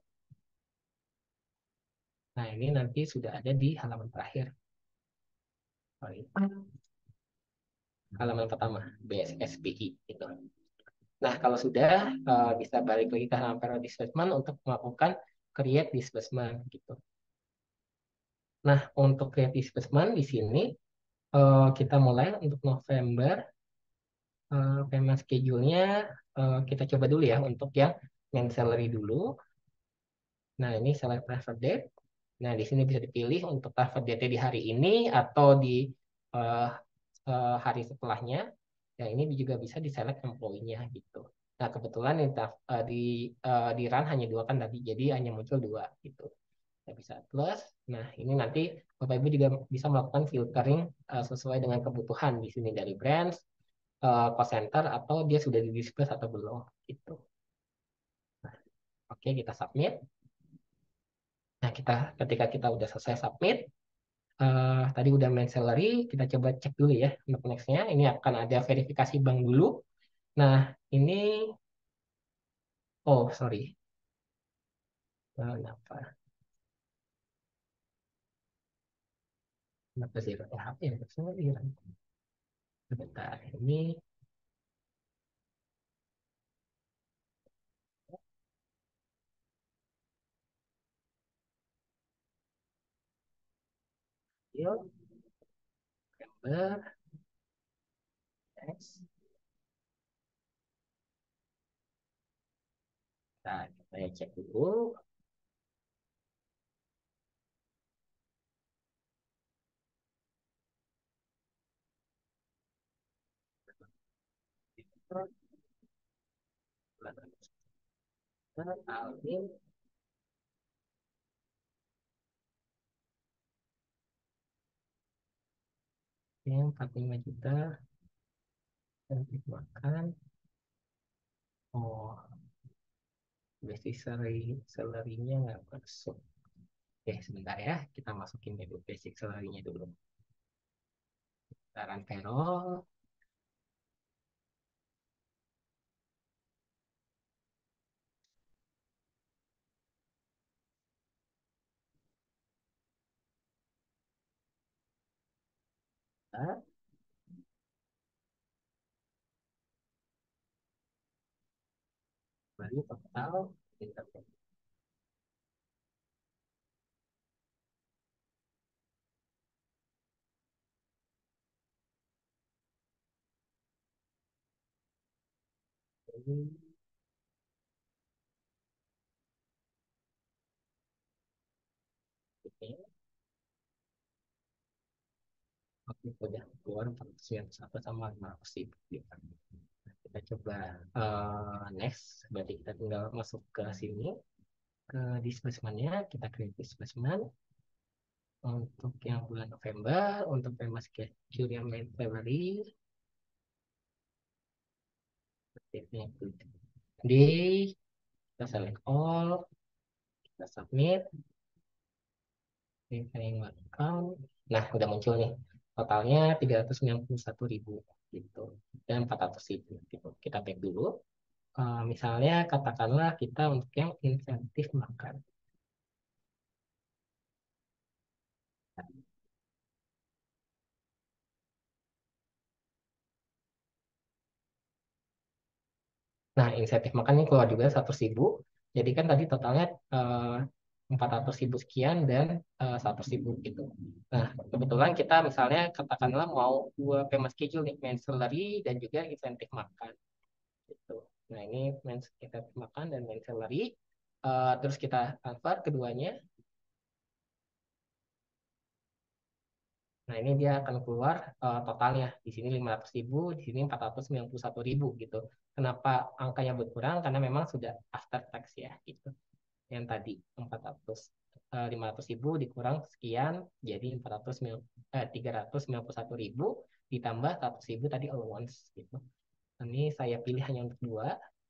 Nah, ini nanti sudah ada di halaman terakhir. Sorry. Halaman pertama, B S S B I. Gitu. Nah, kalau sudah, uh, bisa balik lagi ke halaman periodic disbursement untuk melakukan create disbursement. Gitu. Nah, untuk create disbursement di sini, uh, kita mulai untuk November. Uh, payment schedule-nya uh, kita coba dulu ya untuk yang main salary dulu. Nah, ini select preferred date. Nah, di sini bisa dipilih untuk target date di hari ini atau di eh, eh, hari setelahnya. Ya, ini juga bisa di-select employee-nya gitu. Nah, kebetulan ini taf- eh, di eh, di run hanya dua kan tadi, jadi hanya muncul dua gitu. Kita bisa plus. Nah, ini nanti Bapak Ibu juga bisa melakukan filtering eh, sesuai dengan kebutuhan di sini dari brands, eh, cost center atau dia sudah di display atau belum gitu. Oke, kita submit. Nah, kita ketika kita udah selesai submit, eh, tadi udah main salary, kita coba cek dulu ya untuk nextnya. Ini akan ada verifikasi bank dulu. Nah, ini, oh sorry, Eh, kenapa? Kenapa zero T H P ya? Sorry, sebentar. Ini, yuk, November, next. Nah, saya cek dulu. Alvin, Yang empat puluh lima juta untuk makan. Oh, basic salary, salary-nya nggak masuk. Oke, sebentar ya. Kita masukin dulu basic salary-nya dulu. Saran payroll. Nah, baru total. Kita pilih. Oke, oke, udah keluar empat ratus sembilan puluh satu sama lima ratus ribu. Kita coba eh, next. Berarti kita tinggal masuk ke sini. Ke disbursement-nya. Kita create disbursement. Untuk yang bulan November. Untuk payment schedule yang main Februari. Date-nya itu day. Kita select all. Kita submit. Verifying account. Nah, udah muncul nih. Totalnya tiga ratus sembilan puluh satu ribu gitu. Dan empat ratus ribu gitu. Kita back dulu. Eh, misalnya katakanlah kita untuk yang insentif makan. Nah, insentif makan ini keluar juga seratus ribu. Jadi kan tadi totalnya eh, empat ratus ribu sekian dan eh, seratus ribu gitu. Nah, kebetulan kita misalnya katakanlah mau dua payment schedule nih, main salary dan juga insentif makan gitu. Nah, ini main insentif makan dan main salary. Eh, terus kita transfer keduanya. Nah, ini dia akan keluar eh, totalnya. Di sini lima ratus ribu, di sini empat ratus sembilan puluh satu ribu gitu. Kenapa angkanya berkurang? Karena memang sudah after tax ya gitu. Yang tadi empat ratus eh, lima ratus ribu dikurang sekian jadi empat ratus eh, tiga ratus sembilan puluh satu ribu ditambah seratus ribu tadi allowance gitu. Ini saya pilih hanya untuk dua.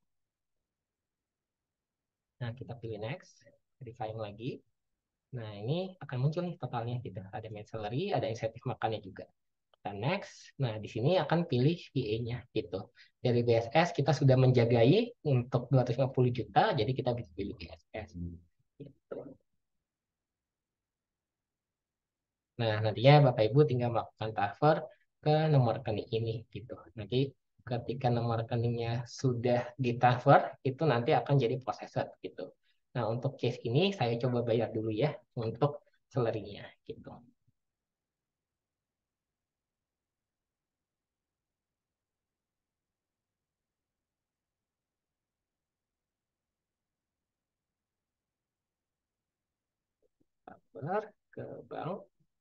Nah, kita pilih next, verifying lagi. Nah, ini akan muncul nih totalnya gitu. Ada main salary, ada insentif makannya juga. Kita next. Nah, di sini akan pilih V A-nya gitu. Dari B S S kita sudah menjagai untuk dua ratus lima puluh juta, jadi kita bisa pilih B S S. Gitu. Nah, nantinya Bapak Ibu tinggal melakukan transfer ke nomor rekening ini gitu. Nanti ketika nomor rekeningnya sudah ditransfer, itu nanti akan jadi processor gitu. Nah, untuk case ini saya coba bayar dulu ya untuk salary-nya gitu. Transfer ke bank,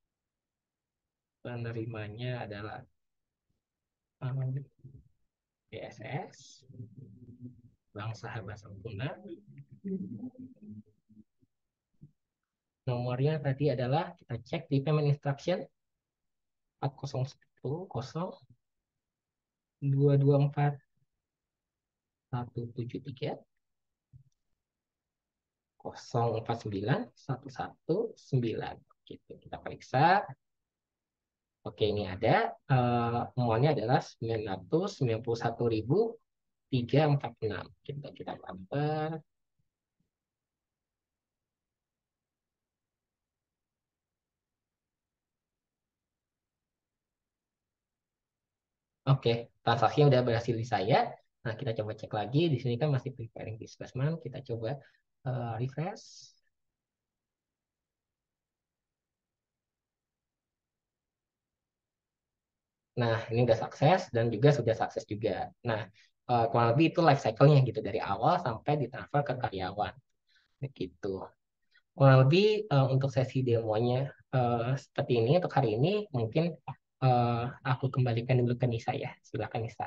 penerimanya adalah um, B S S, Bank Sahabat Sempurna. Nomornya tadi adalah kita cek di payment instruction empat nol satu nol dua dua empat satu tujuh tiga nol empat sembilan satu satu sembilan gitu. Kita periksa. Oke, ini ada eh semuanya adalah sembilan ratus sembilan puluh satu ribu tiga ratus empat puluh enam. Kita kita transfer. Oke, transaksinya udah berhasil di saya. Nah, kita coba cek lagi. Di sini kan masih preparing disbursement. Kita coba eh, refresh. Nah, ini udah sukses dan juga sudah sukses juga. Nah, eh, kurang lebih itu life cycle-nya gitu dari awal sampai ditransfer ke karyawan. Begitu. Kurang lebih eh, untuk sesi demonya eh, seperti ini untuk hari ini mungkin eh, aku kembalikan dulu ke Nisa ya. Silakan Nisa.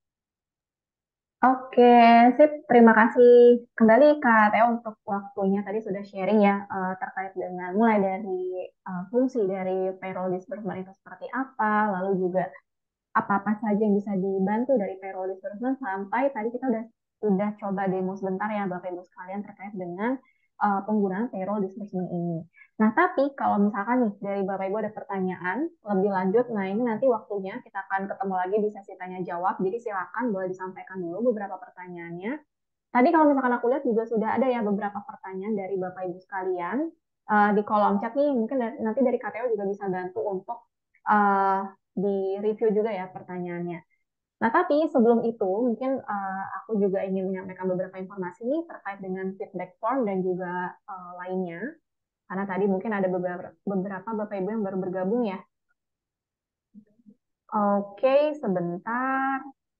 Oke, sip. Terima kasih kembali Kak Teo untuk waktunya. Tadi sudah sharing ya eh, terkait dengan mulai dari uh, fungsi dari payroll disbursement itu seperti apa, lalu juga apa-apa saja yang bisa dibantu dari payroll disbursement, sampai tadi kita udah udah coba demo sebentar ya Bapak Ibu sekalian terkait dengan uh, penggunaan payroll disbursement ini. Nah, tapi kalau misalkan nih dari Bapak Ibu ada pertanyaan lebih lanjut, nah ini nanti waktunya kita akan ketemu lagi di sesi tanya jawab. Jadi silakan boleh disampaikan dulu beberapa pertanyaannya. Tadi kalau misalkan aku lihat juga sudah ada ya beberapa pertanyaan dari Bapak Ibu sekalian. Uh, di kolom chat nih mungkin da- nanti dari K T O juga bisa bantu untuk uh, di review juga ya pertanyaannya. Nah, tapi sebelum itu mungkin uh, aku juga ingin menyampaikan beberapa informasi nih terkait dengan feedback form dan juga uh, lainnya. Karena tadi mungkin ada beberapa, beberapa Bapak Ibu yang baru bergabung ya. Oke, sebentar.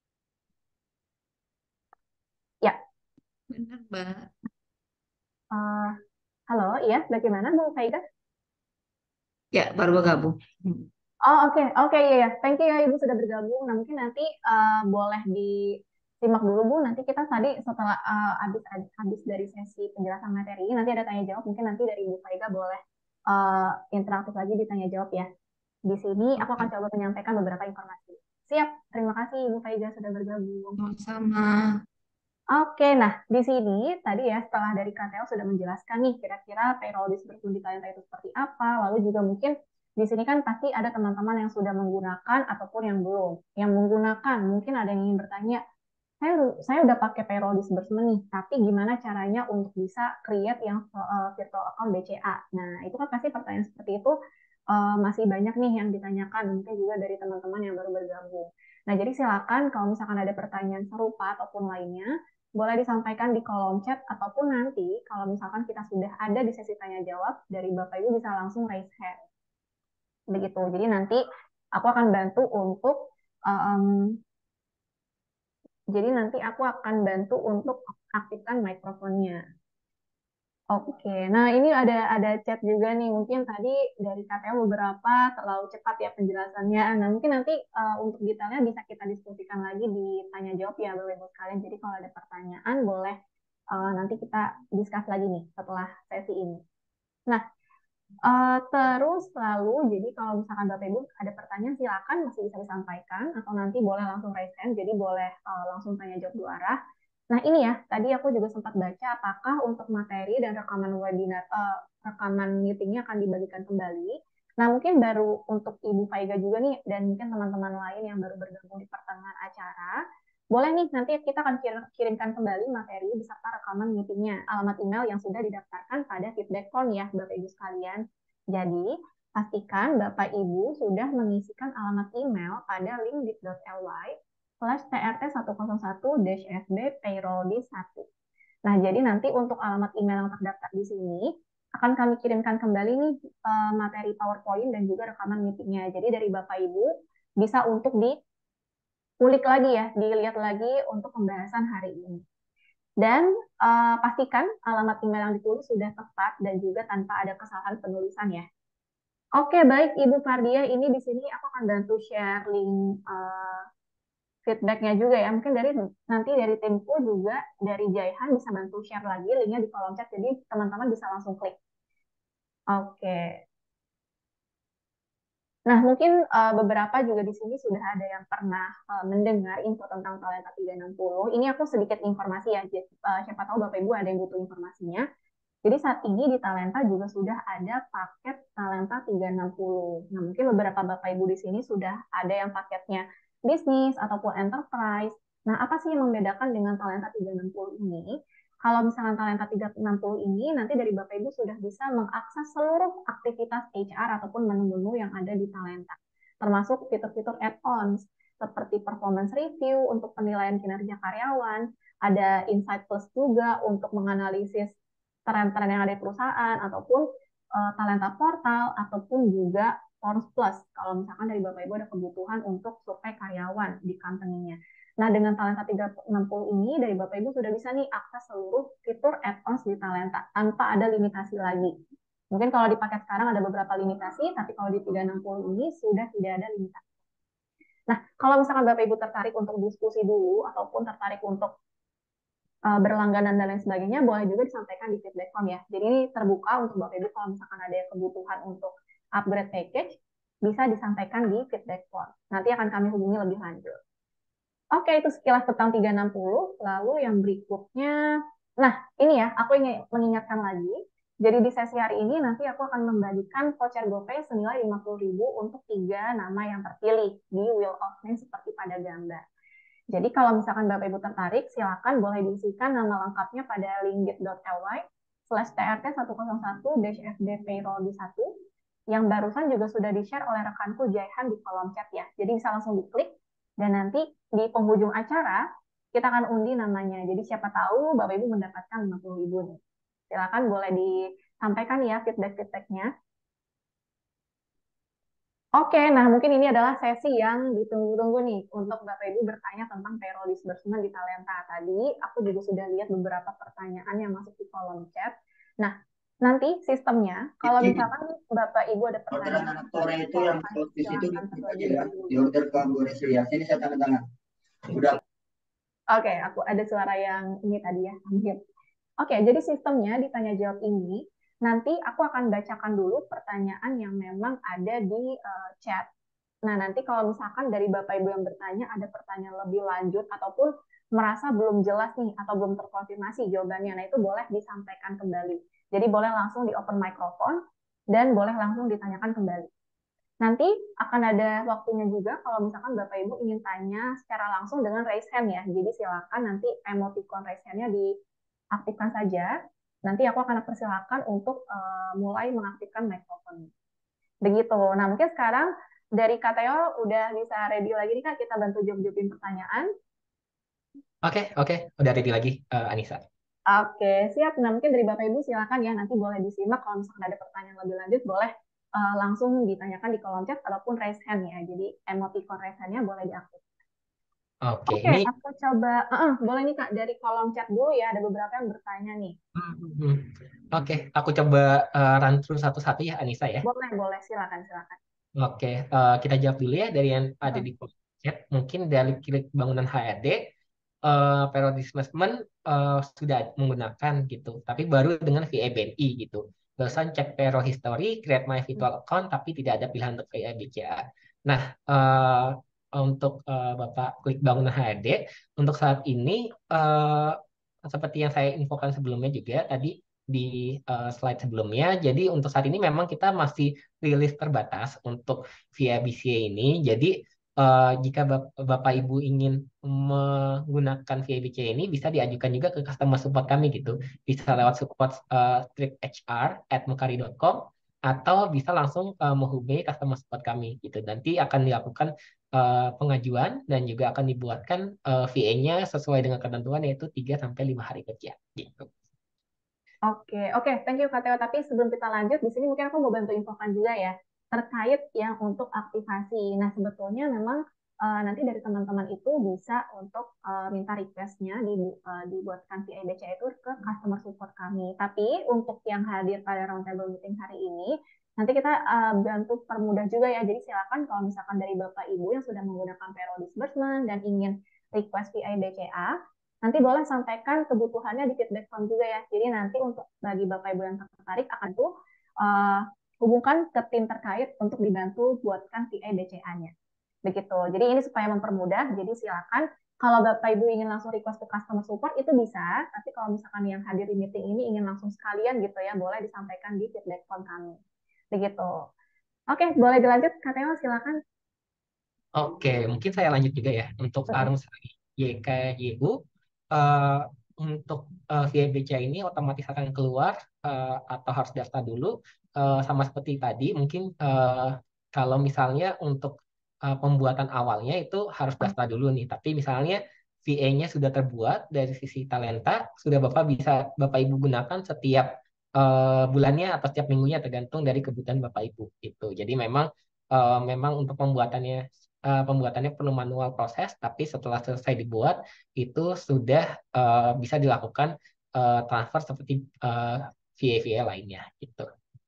Ya, Benar, Mbak. uh, halo, iya, bagaimana Bu Faida? Ya, baru bergabung. Hmm. Oh, oke, oke, iya, ya. Thank you ya Ibu sudah bergabung. Nah, mungkin nanti uh, boleh disimak dulu Bu. Nanti kita tadi setelah uh, habis habis dari sesi penjelasan materi, nanti ada tanya jawab. Mungkin nanti dari Ibu Faida boleh uh, interaktif lagi di tanya jawab ya. Di sini aku akan Oke, coba menyampaikan beberapa informasi. Siap, terima kasih Ibu Faida sudah bergabung. sama-sama. Oke, nah di sini tadi ya setelah dari K T L sudah menjelaskan nih kira-kira payroll disbursement di Talenta itu seperti apa, lalu juga mungkin di sini kan pasti ada teman-teman yang sudah menggunakan ataupun yang belum. Yang menggunakan mungkin ada yang ingin bertanya, saya saya udah pakai payroll disbursement nih, tapi gimana caranya untuk bisa create yang uh, virtual account B C A? Nah, itu kan pasti pertanyaan seperti itu uh, masih banyak nih yang ditanyakan, mungkin juga dari teman-teman yang baru bergabung. Nah, jadi silakan kalau misalkan ada pertanyaan serupa ataupun lainnya, boleh disampaikan di kolom chat ataupun nanti kalau misalkan kita sudah ada di sesi tanya jawab dari Bapak Ibu bisa langsung raise hand. Begitu. Jadi nanti aku akan bantu untuk um, jadi nanti aku akan bantu untuk aktifkan mikrofonnya. Oke, nah ini ada ada chat juga nih. Mungkin tadi dari K T O beberapa terlalu cepat ya penjelasannya. Nah mungkin nanti uh, untuk detailnya bisa kita diskusikan lagi di tanya jawab ya Bapak Ibu sekalian. Jadi kalau ada pertanyaan boleh uh, nanti kita discuss lagi nih setelah sesi ini. Nah, uh, terus lalu jadi kalau misalkan Bapak Ibu ada pertanyaan silakan masih bisa disampaikan atau nanti boleh langsung raise hand. Jadi boleh uh, langsung tanya jawab dua arah. Nah, ini ya, tadi aku juga sempat baca apakah untuk materi dan rekaman webinar, uh, rekaman meetingnya akan dibagikan kembali. Nah, mungkin baru untuk Ibu Faiga juga nih, dan mungkin teman-teman lain yang baru bergabung di pertengahan acara, boleh nih nanti kita akan kirimkan kembali materi beserta rekaman meetingnya, alamat email yang sudah didaftarkan pada feedback form ya, Bapak Ibu sekalian. Jadi, pastikan Bapak Ibu sudah mengisikan alamat email pada link bit.ly slash trt satu nol satu sb payroll di satu. Nah, jadi nanti untuk alamat email yang terdaftar di sini akan kami kirimkan kembali nih uh, materi PowerPoint dan juga rekaman meetingnya. Jadi dari Bapak Ibu bisa untuk diulik lagi ya, dilihat lagi untuk pembahasan hari ini. Dan uh, pastikan alamat email yang ditulis sudah tepat dan juga tanpa ada kesalahan penulisan ya. Oke, baik Ibu Fardia, ini di sini aku akan bantu share link uh, feedbacknya juga ya. Mungkin dari nanti dari timku juga dari Jaihan bisa bantu share lagi linknya di kolom chat. Jadi teman-teman bisa langsung klik. Oke. Nah, mungkin uh, beberapa juga di sini sudah ada yang pernah uh, mendengar info tentang Talenta tiga enam nol. Ini aku sedikit informasi ya. Jadi, uh, siapa tahu Bapak Ibu ada yang butuh informasinya. Jadi saat ini di Talenta juga sudah ada paket Talenta tiga enam nol. Nah, mungkin beberapa Bapak Ibu di sini sudah ada yang paketnya bisnis ataupun enterprise. Nah, apa sih yang membedakan dengan Talenta tiga enam nol ini? Kalau misalnya Talenta tiga enam nol ini, nanti dari Bapak Ibu sudah bisa mengakses seluruh aktivitas H R ataupun menu-menu yang ada di Talenta. Termasuk fitur-fitur add-ons, seperti performance review untuk penilaian kinerja karyawan, ada Insight Plus juga untuk menganalisis tren-tren yang ada di perusahaan ataupun uh, talenta portal ataupun juga Forms Plus kalau misalkan dari Bapak Ibu ada kebutuhan untuk survei karyawan di company-nya. Nah, dengan Talenta tiga enam nol ini dari Bapak Ibu sudah bisa nih akses seluruh fitur add-ons di Talenta tanpa ada limitasi lagi. Mungkin kalau di paket sekarang ada beberapa limitasi, tapi kalau di tiga enam nol ini sudah tidak ada limitasi. Nah, kalau misalkan Bapak Ibu tertarik untuk diskusi dulu ataupun tertarik untuk uh, berlangganan dan lain sebagainya, boleh juga disampaikan di feedback form ya. Jadi ini terbuka untuk Bapak Ibu kalau misalkan ada kebutuhan untuk upgrade package, bisa disampaikan di feedback form. Nanti akan kami hubungi lebih lanjut. Oke, itu sekilas tentang tiga enam nol. Lalu yang berikutnya, nah ini ya, aku ingin mengingatkan lagi. Jadi di sesi hari ini nanti aku akan membagikan voucher GoPay senilai lima puluh ribu untuk tiga nama yang terpilih di Wheel of Name seperti pada gambar. Jadi kalau misalkan Bapak Ibu tertarik, silakan boleh diisikan nama lengkapnya pada link bit.ly slash trt satu nol satu fd payroll di satu yang barusan juga sudah di-share oleh rekanku Jaihan di kolom chat ya. Jadi bisa langsung diklik dan nanti di penghujung acara kita akan undi namanya. Jadi siapa tahu Bapak Ibu mendapatkan lima puluh ribu nih. Silakan boleh disampaikan ya feedback-feedbacknya. Oke, nah mungkin ini adalah sesi yang ditunggu-tunggu nih untuk Bapak Ibu bertanya tentang payroll disbursement di Talenta. Tadi aku juga sudah lihat beberapa pertanyaan yang masuk di kolom chat. Nah, nanti sistemnya, kalau misalkan Bapak Ibu ada Orderan pertanyaan, anak tore itu yang silahkan di situ silahkan di terlebih aja ya. dahulu. Di order ke Bu Resi ya. Sini saya tanda tangan. Udah. Oke, aku ada suara yang ini tadi ya, hampir. Oke, jadi sistemnya di tanya jawab ini, nanti aku akan bacakan dulu pertanyaan yang memang ada di uh, chat. Nah, nanti kalau misalkan dari Bapak Ibu yang bertanya ada pertanyaan lebih lanjut ataupun merasa belum jelas nih atau belum terkonfirmasi jawabannya, nah itu boleh disampaikan kembali. Jadi boleh langsung di open microphone dan boleh langsung ditanyakan kembali. Nanti akan ada waktunya juga kalau misalkan Bapak Ibu ingin tanya secara langsung dengan raise hand ya. Jadi silakan nanti emoticon raise hand-nya diaktifkan saja. Nanti aku akan persilakan untuk uh, mulai mengaktifkan mikrofon. Begitu. Nah, mungkin sekarang dari Kak Teo udah bisa ready lagi nih Kak, kita bantu jawab-jawabin pertanyaan. Oke, oke, udah ready lagi, uh, Anissa. Oke, siap. Nah, mungkin dari Bapak Ibu silakan ya, nanti boleh disimak kalau misalkan ada pertanyaan lebih lanjut, boleh uh, langsung ditanyakan di kolom chat ataupun raise hand ya. Jadi emoticon raise hand-nya boleh diaktifkan. Oke, Oke, ini aku coba, uh, boleh nih Kak, dari kolom chat dulu ya, ada beberapa yang bertanya nih. hmm, oke, aku coba uh, run through satu-satu ya, Anissa ya. Boleh, boleh, silakan, silakan. Oke, uh, kita jawab dulu ya dari yang ada Hmm. di kolom chat. Mungkin dari klik bangunan H R D, uh, payroll disbursement uh, sudah menggunakan gitu, tapi baru dengan V I B N I gitu. Barusan cek payroll history, create my virtual account, tapi tidak ada pilihan untuk V I B C A. Nah, uh, untuk uh, Bapak klik bangunan H R D, untuk saat ini uh, seperti yang saya infokan sebelumnya juga tadi di uh, slide sebelumnya. Jadi untuk saat ini memang kita masih rilis terbatas untuk via B C A ini. Jadi uh, jika Bap- Bapak Ibu ingin menggunakan via B C A ini bisa diajukan juga ke customer support kami gitu. Bisa lewat support uh, stricthr at mukari dot com atau bisa langsung uh, menghubungi customer support kami gitu. Nanti akan dilakukan uh, pengajuan dan juga akan dibuatkan uh, V A-nya sesuai dengan ketentuan yaitu tiga sampai lima hari kerja gitu. Oke, oke, thank you Kak Teo. Tapi sebelum kita lanjut, di sini mungkin aku mau bantu infokan juga ya, terkait yang untuk aktivasi. Nah, sebetulnya memang uh, nanti dari teman-teman itu bisa untuk uh, minta request-nya di, uh, dibuatkan V I B C A itu ke customer support kami. Tapi untuk yang hadir pada roundtable meeting hari ini, nanti kita uh, bantu permudah juga ya. Jadi silakan kalau misalkan dari Bapak Ibu yang sudah menggunakan payroll disbursement dan ingin request V I B C A, nanti boleh sampaikan kebutuhannya di feedback form juga ya. Jadi nanti untuk bagi Bapak Ibu yang tertarik akan tuh uh, hubungkan ke tim terkait untuk dibantu buatkan V I B C A-nya. Begitu. Jadi ini supaya mempermudah. Jadi silakan kalau Bapak Ibu ingin langsung request ke customer support itu bisa. Tapi kalau misalkan yang hadir di meeting ini ingin langsung sekalian gitu ya, boleh disampaikan di feedback form kami. Begitu. Oke, boleh dilanjut. Kak Teo, silakan. Oke, mungkin saya lanjut juga ya untuk arus Y K Y U. Uh, untuk uh, V I B C A ini otomatis akan keluar uh, atau harus daftar dulu uh, sama seperti tadi mungkin uh, kalau misalnya untuk uh, pembuatan awalnya itu harus daftar dulu nih tapi misalnya V A-nya sudah terbuat dari sisi talenta sudah Bapak bisa Bapak Ibu gunakan setiap uh, bulannya atau setiap minggunya tergantung dari kebutuhan Bapak Ibu gitu jadi memang uh, memang untuk pembuatannya uh, pembuatannya perlu manual proses tapi setelah selesai dibuat itu sudah uh, bisa dilakukan uh, transfer seperti uh, V A V A lainnya gitu.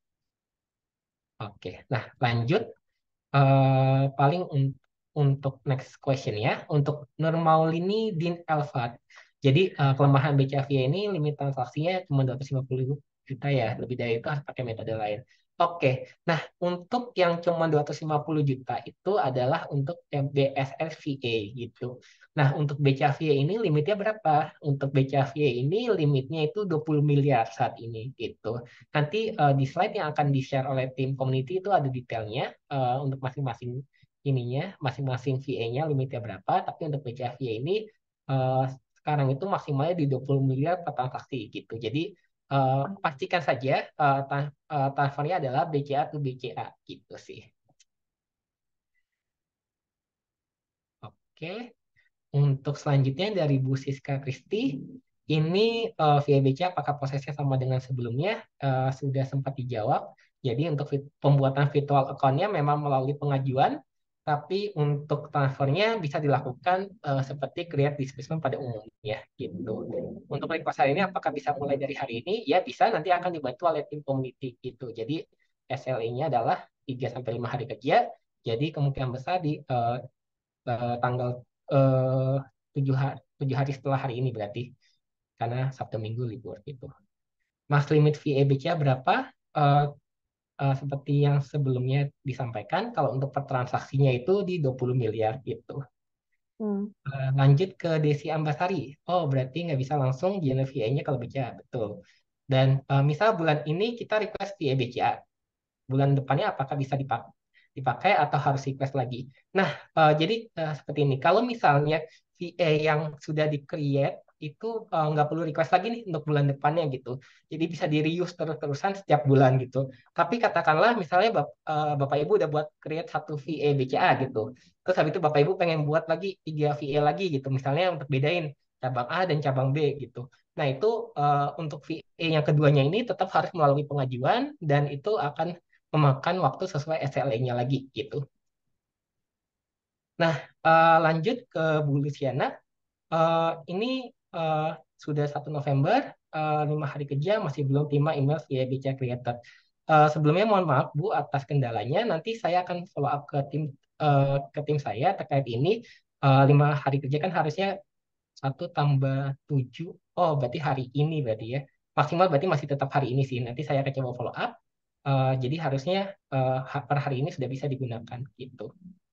Oke, nah lanjut uh, paling un- untuk next question ya untuk Nurmaulini Din Elfat. Jadi uh, kelemahan B C A V A ini limit transaksinya cuma dua ratus lima puluh ribu juta ya, lebih dari itu harus pakai metode lain. Oke, nah untuk yang cuma dua ratus lima puluh juta itu adalah untuk B S S V A gitu. Nah untuk B C A V A ini limitnya berapa? Untuk B C A V A ini limitnya itu dua puluh miliar saat ini gitu. Nanti eh, di slide yang akan di-share oleh tim community itu ada detailnya eh, untuk masing-masing ininya, masing-masing V A-nya limitnya berapa. Tapi untuk B C A V A ini eh, sekarang itu maksimalnya di dua puluh miliar per transaksi gitu. Jadi eh, pastikan saja eh, tra- eh, transfernya adalah B C A ke B C A gitu sih. Oke, untuk selanjutnya dari Bu Siska Kristi, ini eh, via B C A apakah prosesnya sama dengan sebelumnya? Eh, sudah sempat dijawab. Jadi untuk fit- pembuatan virtual account-nya memang melalui pengajuan, tapi untuk transfernya bisa dilakukan eh, seperti create disbursement pada umumnya gitu. Untuk request hari ini apakah bisa mulai dari hari ini? Ya bisa, nanti akan dibantu oleh tim community gitu. Jadi S L A-nya adalah tiga sampai lima hari kerja. Jadi kemungkinan besar di eh, eh, tanggal eh, tujuh hari, tujuh hari setelah hari ini berarti karena Sabtu Minggu libur gitu. Mas limit V A B C A berapa? Eh, eh, seperti yang sebelumnya disampaikan, kalau untuk per transaksinya itu di dua puluh miliar gitu. Hmm. Eh, lanjut ke Desi Ambasari. Oh, berarti nggak bisa langsung generate V A-nya kalau B C A, betul. Dan eh, misal bulan ini kita request V A B C A, bulan depannya apakah bisa dipakai dipakai atau harus request lagi. Nah, eh, jadi eh, seperti ini. Kalau misalnya V A yang sudah di-create itu eh, nggak perlu request lagi nih untuk bulan depannya gitu. Jadi bisa di-reuse terus-terusan setiap bulan gitu. Tapi katakanlah misalnya Bap- eh, Bapak Ibu udah buat create satu V A B C A gitu. Terus habis itu Bapak Ibu pengen buat lagi tiga V A lagi gitu. Misalnya untuk bedain cabang A dan cabang B gitu. Nah, itu eh, untuk V A yang keduanya ini tetap harus melalui pengajuan dan itu akan memakan waktu sesuai S L A-nya lagi gitu. Nah, eh, lanjut ke Bu Luciana. Eh, ini eh, sudah satu November, eh, lima hari kerja masih belum terima email via B C A Creator. Eh, sebelumnya mohon maaf Bu atas kendalanya. Nanti saya akan follow up ke tim eh, ke tim saya terkait ini. Eh, lima hari kerja kan harusnya satu tambah tujuh. Oh, berarti hari ini berarti ya. Maksimal berarti masih tetap hari ini sih. Nanti saya akan coba follow up. Eh, jadi harusnya eh, ha- per hari ini sudah bisa digunakan gitu.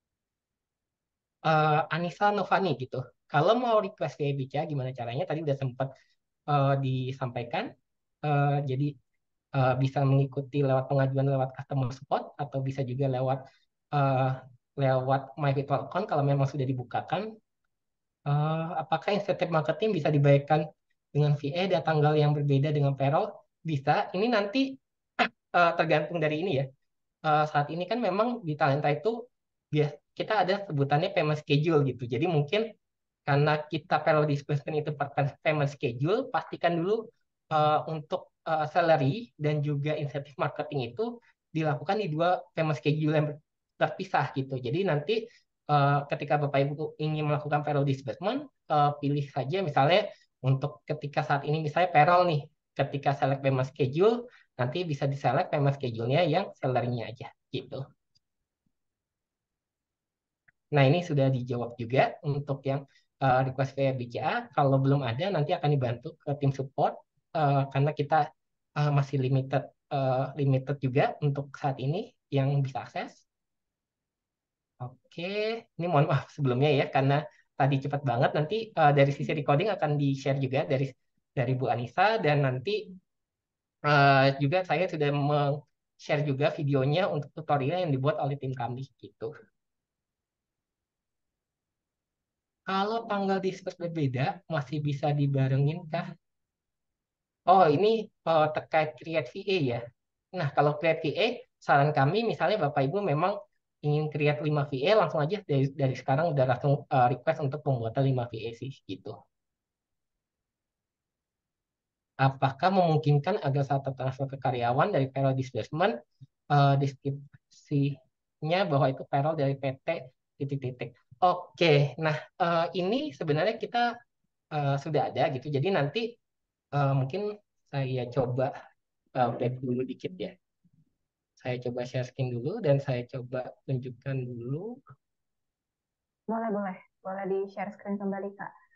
Eh, Anissa Novani gitu. Kalau mau request via B C A gimana caranya? Tadi udah sempat eh, disampaikan. Eh, jadi eh, bisa mengikuti lewat pengajuan lewat customer support atau bisa juga lewat eh, lewat My Virtual Account kalau memang sudah dibukakan. Eh, apakah insentif marketing bisa dibayarkan dengan V A dan tanggal yang berbeda dengan payroll? Bisa. Ini nanti eh, tergantung dari ini ya. Eh, saat ini kan memang di Talenta itu bias kita ada sebutannya payment schedule gitu. Jadi mungkin karena kita payroll disbursement itu per payment schedule, pastikan dulu eh, untuk eh, salary dan juga insentif marketing itu dilakukan di dua payment schedule yang ber- terpisah gitu. Jadi nanti eh, ketika Bapak Ibu ingin melakukan payroll disbursement, eh, pilih saja misalnya untuk ketika saat ini misalnya payroll nih, ketika select payment schedule, nanti bisa diselect payment schedule-nya yang salary-nya aja gitu. Nah, ini sudah dijawab juga untuk yang eh, request via B C A. Kalau belum ada, nanti akan dibantu ke tim support eh, karena kita eh, masih limited eh, limited juga untuk saat ini yang bisa akses. Oke, ini mohon maaf sebelumnya ya karena tadi cepat banget. Nanti eh, dari sisi recording akan di-share juga dari dari Bu Anissa dan nanti eh, juga saya sudah share juga videonya untuk tutorial yang dibuat oleh tim kami gitu. Kalau tanggal diskus berbeda, masih bisa dibarengin kah? Oh, ini eh, terkait Create V A ya. Nah, kalau Create V A, saran kami misalnya Bapak Ibu memang ingin create lima V A, langsung aja dari, dari sekarang udah langsung eh, request untuk pembuatan lima V A sih, gitu. Apakah memungkinkan agar saat transfer ke karyawan dari payroll disbursement, eh, deskripsinya bahwa itu payroll dari P T titik-titik. Oke, nah eh, ini sebenarnya kita eh, sudah ada gitu. Jadi nanti Eh, mungkin saya coba eh, back dulu dikit ya. Saya coba share screen dulu dan saya coba tunjukkan dulu. Boleh, boleh. Boleh di-share screen kembali, Kak.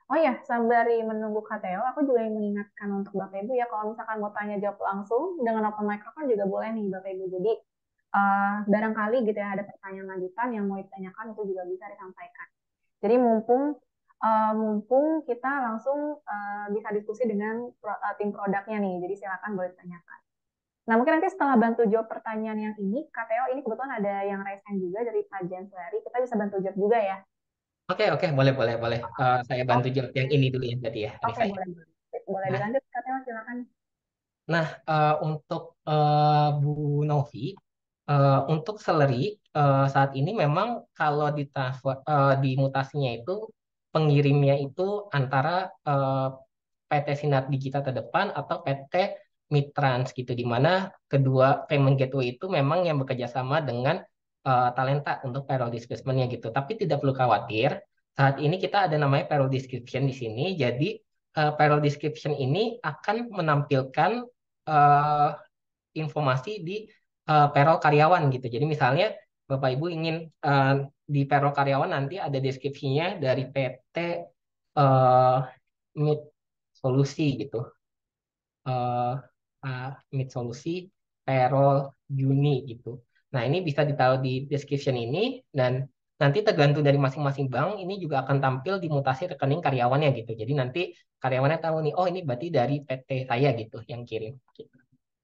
Oh ya, sembari menunggu K T O, aku juga ingin mengingatkan untuk Bapak Ibu ya, kalau misalkan mau tanya jawab langsung dengan open microphone juga boleh nih Bapak Ibu. Jadi eh, barangkali gitu ya ada pertanyaan lanjutan yang mau ditanyakan itu juga bisa disampaikan. Jadi mumpung eh, mumpung kita langsung eh, bisa diskusi dengan pro- eh, tim produknya nih. Jadi silakan boleh ditanyakan. Nah, mungkin nanti setelah bantu jawab pertanyaan yang ini, K T O ini kebetulan ada yang raise hand juga dari Pak Jansari. Kita bisa bantu jawab juga ya. Oke, oke, boleh, boleh, boleh. Eh, saya bantu Oke, jawab yang ini dulu ya berarti ya, oke Anissa ya. boleh boleh. Boleh Nah, dilanjut K T O silakan. nah eh, untuk eh, Bu Novi, eh, untuk salary eh, saat ini memang kalau di transfer eh, di mutasinya itu pengirimnya itu antara eh, P T Sinar Digital Terdepan atau P T Mitrans gitu, di mana kedua payment gateway itu memang yang bekerja sama dengan eh, Talenta untuk payroll disbursement-nya gitu. Tapi tidak perlu khawatir, saat ini kita ada namanya payroll description di sini. Jadi eh, payroll description ini akan menampilkan eh, informasi di eh, payroll karyawan gitu. Jadi misalnya Bapak Ibu ingin eh, di payroll karyawan nanti ada deskripsinya dari P T eh, Mid Solusi gitu. Eh ah, Mid Solusi payroll Juni gitu. Nah, ini bisa ditaruh di description ini dan nanti tergantung dari masing-masing bank ini juga akan tampil di mutasi rekening karyawannya gitu. Jadi nanti karyawannya tahu nih, oh ini berarti dari P T saya gitu yang kirim. Gitu.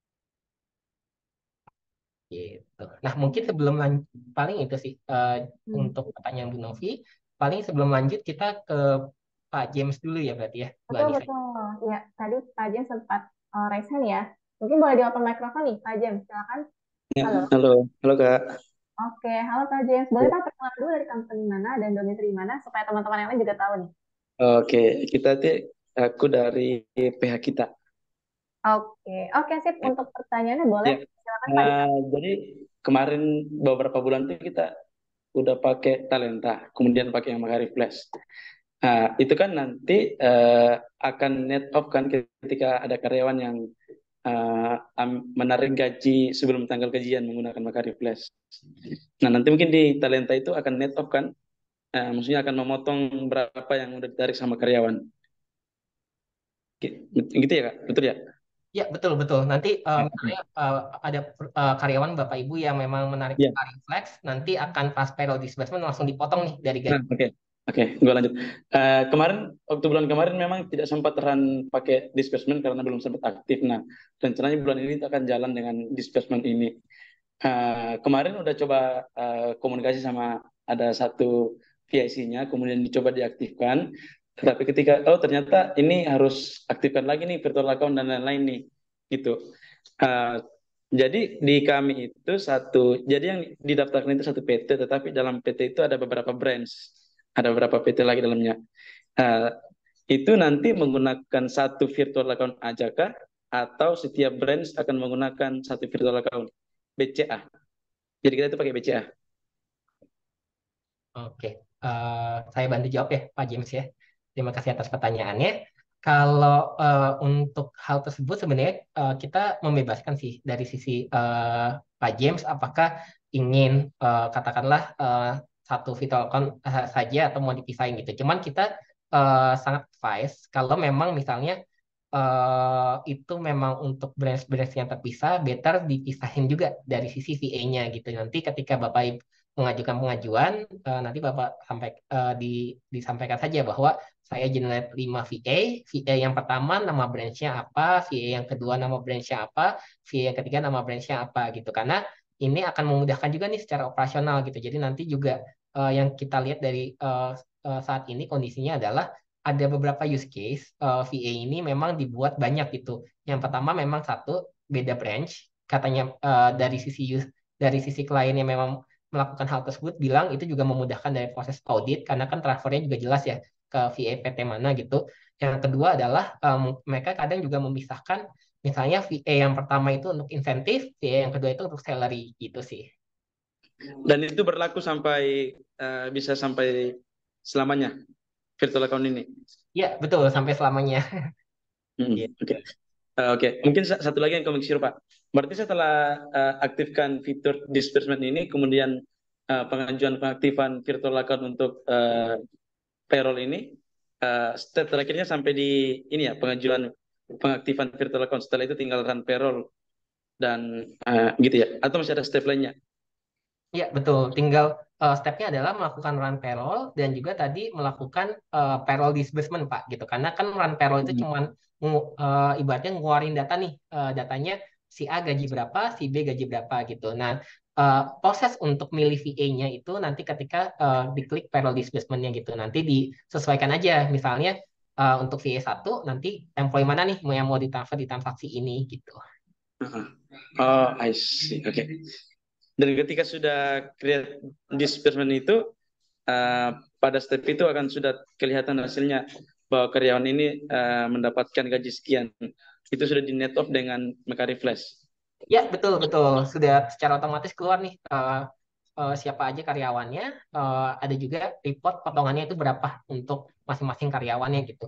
Gitu. Nah, mungkin sebelum lanjut, paling itu sih eh, Hmm. untuk pertanyaan Bu Novi. Paling sebelum lanjut kita ke Pak James dulu ya berarti ya, Bu Betul Anissa. betul. Ya, tadi Pak James sempat uh, raise hand ya. Mungkin boleh di open microphone nih, Pak James. Silakan. Ya, Halo. halo, halo Kak. Oke, halo Pak James. Boleh Pak perkenalan dulu dari company mana dan domisili mana supaya teman-teman yang lain juga tahu nih. Oke, kita tuh aku dari P H kita. Oke, oke sip. Untuk pertanyaannya boleh. Ya, Silakan Pak eh, James. jadi kemarin beberapa bulan tuh kita udah pakai Talenta, kemudian pakai yang Makari Flash. Nah, itu kan nanti eh, akan net off kan ketika ada karyawan yang eh, am- menarik gaji sebelum tanggal gajian menggunakan Makari Flash. Nah, nanti mungkin di Talenta itu akan net off kan, Eh, maksudnya akan memotong berapa yang udah ditarik sama karyawan. Gitu ya Kak, betul ya? Ya, betul, betul. Nanti eh, Ya, misalnya eh, ada eh, karyawan Bapak Ibu yang memang menarik ya. tarif flex, nanti akan pas payroll disbursement langsung dipotong nih dari Nah, gaji. oke, oke, gue lanjut. Eh, kemarin waktu bulan kemarin memang tidak sempat run pakai disbursement karena belum sempat aktif. Nah, rencananya bulan ini kita akan jalan dengan disbursement ini. Eh, kemarin udah coba eh, komunikasi sama ada satu V I C-nya, kemudian dicoba diaktifkan. Tetapi ketika oh ternyata ini harus aktifkan lagi nih virtual account dan lain-lain nih, gitu. Eh, jadi di kami itu satu, jadi yang didaftarkan itu satu P T, tetapi dalam P T itu ada beberapa branch, ada beberapa P T lagi dalamnya. Eh, itu nanti menggunakan satu virtual account aja kah? Atau setiap branch akan menggunakan satu virtual account B C A. Jadi kita itu pakai B C A. Oke, Eh, saya bantu jawab ya, Pak James ya. Terima kasih atas pertanyaannya. Kalau eh, untuk hal tersebut sebenarnya eh, kita membebaskan sih dari sisi eh, Pak James, apakah ingin eh, katakanlah eh, satu virtual account eh, saja atau mau dipisahin gitu. Cuman kita eh, sangat advice kalau memang misalnya eh, itu memang untuk branch-branch yang terpisah, better dipisahin juga dari sisi V A-nya gitu. Nanti ketika Bapak Ibu mengajukan pengajuan, eh, nanti Bapak sampai eh, di, disampaikan saja bahwa saya generate lima V A, V A yang pertama nama branch-nya apa, V A yang kedua nama branch-nya apa, V A yang ketiga nama branch-nya apa gitu. Karena ini akan memudahkan juga nih secara operasional gitu. Jadi nanti juga eh, yang kita lihat dari eh, eh, saat ini kondisinya adalah ada beberapa use case eh, V A ini memang dibuat banyak gitu. Yang pertama memang satu beda branch, katanya eh, dari sisi use dari sisi klien yang memang melakukan hal tersebut bilang itu juga memudahkan dari proses audit karena kan transfernya juga jelas ya ke V A P T mana gitu. Yang kedua adalah em, mereka kadang juga memisahkan misalnya V A yang pertama itu untuk insentif, V A yang kedua itu untuk salary gitu sih. Dan itu berlaku sampai eh, bisa sampai selamanya virtual account ini. Ya, betul sampai selamanya. Hmm, Gitu. Oke, Eh, oke. Mungkin sa- satu lagi yang komik Pak. Berarti setelah eh, aktifkan fitur disbursement ini, kemudian eh, pengajuan pengaktifan virtual account untuk eh, payroll ini, eh, step terakhirnya sampai di ini ya, pengajuan pengaktifan virtual account. Setelah itu tinggal run payroll dan eh, gitu ya. Atau masih ada step lainnya? Iya, betul. Tinggal eh, stepnya adalah melakukan run payroll dan juga tadi melakukan eh, payroll disbursement, Pak, gitu. Karena kan run payroll itu Hmm. cuman ngu- eh, ibaratnya ngeluarin data nih, eh, datanya si A gaji berapa, si B gaji berapa gitu. Nah, eh, proses untuk milih V A-nya itu nanti ketika eh, diklik payroll disbursement-nya gitu. Nanti disesuaikan aja. Misalnya eh, untuk V A satu nanti employee mana nih yang mau ditransfer di transaksi ini gitu. Oh, I see. Oke. Dan ketika sudah create disbursement itu, eh, pada step itu akan sudah kelihatan hasilnya bahwa karyawan ini eh, mendapatkan gaji sekian. Itu sudah di net off dengan Mercari Flash. Ya, betul, betul. Sudah secara otomatis keluar nih eh, eh, siapa aja karyawannya. Eh, ada juga report potongannya itu berapa untuk masing-masing karyawannya gitu.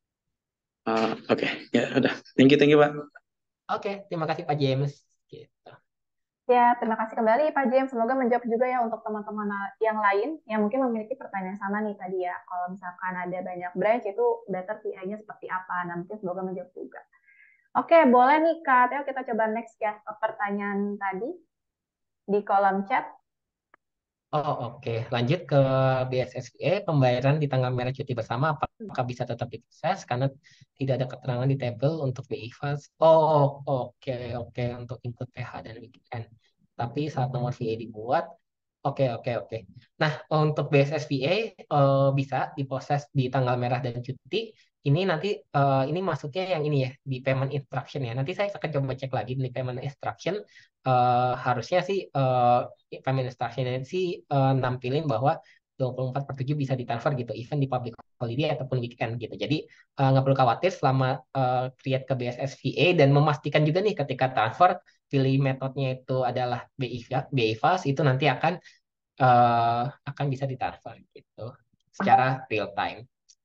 Ah, Oke, ya udah. Thank you, thank you, Pak. Oke, terima kasih Pak James. Gitu. Ya, terima kasih kembali Pak James. Semoga menjawab juga ya untuk teman-teman yang lain yang mungkin memiliki pertanyaan sama nih tadi ya. Kalau misalkan ada banyak branch itu better P I-nya seperti apa. Nah, mungkin semoga menjawab juga. Oke, boleh nih Kak Teo kita coba next ya ke pertanyaan tadi di kolom chat. Oh, oke. Lanjut ke B S S V E, pembayaran di tanggal merah cuti bersama, apakah bisa tetap diproses karena tidak ada keterangan di tabel untuk B I F A S? Oh, oke, oke. Untuk input P H dan weekend. Tapi saat nomor V A dibuat, oke, oke, oke. Nah, untuk B S S V A eh, bisa diproses di tanggal merah dan cuti. Ini nanti, eh, ini masuknya yang ini ya, di payment instruction ya. Nanti saya akan coba cek lagi di payment instruction. Eh, harusnya sih eh, payment instruction ini sih eh, nampilin bahwa dua puluh empat per tujuh bisa ditransfer gitu, even di public holiday ataupun weekend gitu. Jadi eh, nggak perlu khawatir selama eh, create ke B S S V A dan memastikan juga nih ketika transfer pilih metodenya itu adalah B I F A, B I F A S itu nanti akan eh, akan bisa ditransfer gitu secara real time.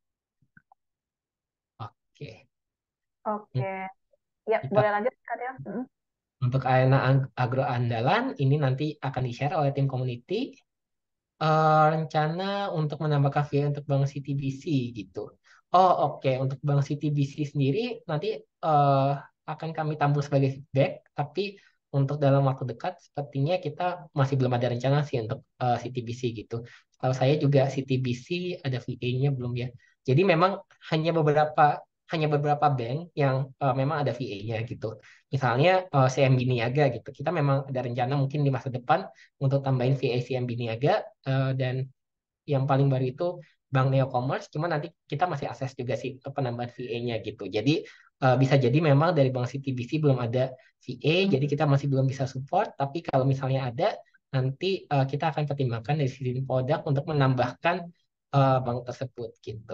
Oke. Oke. Ya, Kita boleh lanjut Kak Teo. Mm. untuk arena ag- agro andalan ini nanti akan di-share oleh tim community. Eh, rencana untuk menambah kafe untuk Bank C T B C gitu. Oh, oke. Untuk Bank C T B C sendiri nanti eh, akan kami tampung sebagai feedback, tapi untuk dalam waktu dekat sepertinya kita masih belum ada rencana sih untuk eh, C T B C gitu. Kalau saya juga C T B C ada V A-nya belum ya. Jadi memang hanya beberapa hanya beberapa bank yang eh, memang ada V A-nya gitu. Misalnya eh, C M B Niaga gitu. Kita memang ada rencana mungkin di masa depan untuk tambahin V A C M B Niaga. Eh, dan yang paling baru itu Bank Neo Commerce, cuma nanti kita masih akses juga sih ke penambahan V A-nya gitu. Jadi eh, bisa jadi memang dari Bank C T B C belum ada V A, jadi kita masih belum bisa support. Tapi kalau misalnya ada, nanti eh, kita akan pertimbangkan dari sisi produk untuk menambahkan eh, bank tersebut gitu.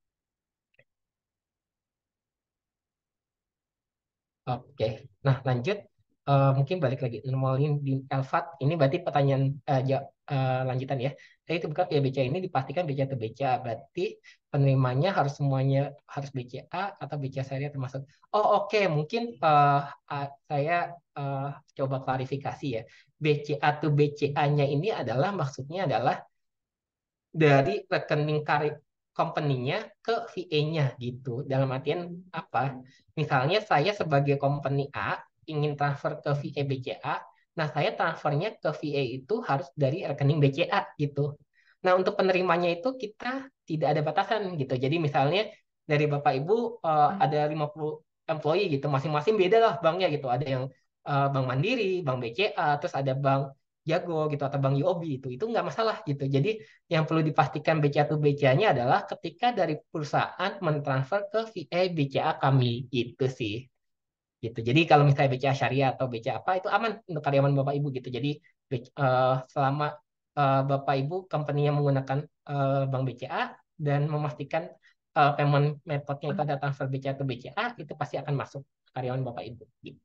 Oke, nah lanjut. Eh, mungkin balik lagi normalin di Elvat. Ini berarti pertanyaan eh, ja- eh, lanjutan ya. Jadi itu bukan ya B C A ini dipastikan B C A atau B C A. Berarti penerimanya harus semuanya harus B C A atau B C A syariah termasuk. Oh, oke, mungkin eh, ah, saya eh, coba klarifikasi ya. B C A atau B C A-nya ini adalah maksudnya adalah dari rekening karir company-nya ke V A-nya gitu. Dalam artian apa? Misalnya saya sebagai company A ingin transfer ke V A B C A, nah saya transfernya ke V A itu harus dari rekening B C A gitu. Nah, untuk penerimanya itu kita tidak ada batasan gitu. Jadi misalnya dari Bapak Ibu eh, ada lima puluh employee gitu, masing-masing beda lah banknya gitu. Ada yang eh, Bank Mandiri, Bank B C A, terus ada Bank Jago gitu atau Bank U O B itu. Itu nggak masalah gitu. Jadi yang perlu dipastikan B C A atau B C A-nya adalah ketika dari perusahaan mentransfer ke V A B C A kami itu sih gitu. Jadi kalau misalnya B C A syariah atau B C A apa itu aman untuk karyawan Bapak Ibu gitu. Jadi B- eh, selama eh, Bapak Ibu company yang menggunakan eh, bank B C A dan memastikan eh, payment methodnya itu ada transfer B C A atau B C A itu pasti akan masuk ke karyawan Bapak Ibu gitu.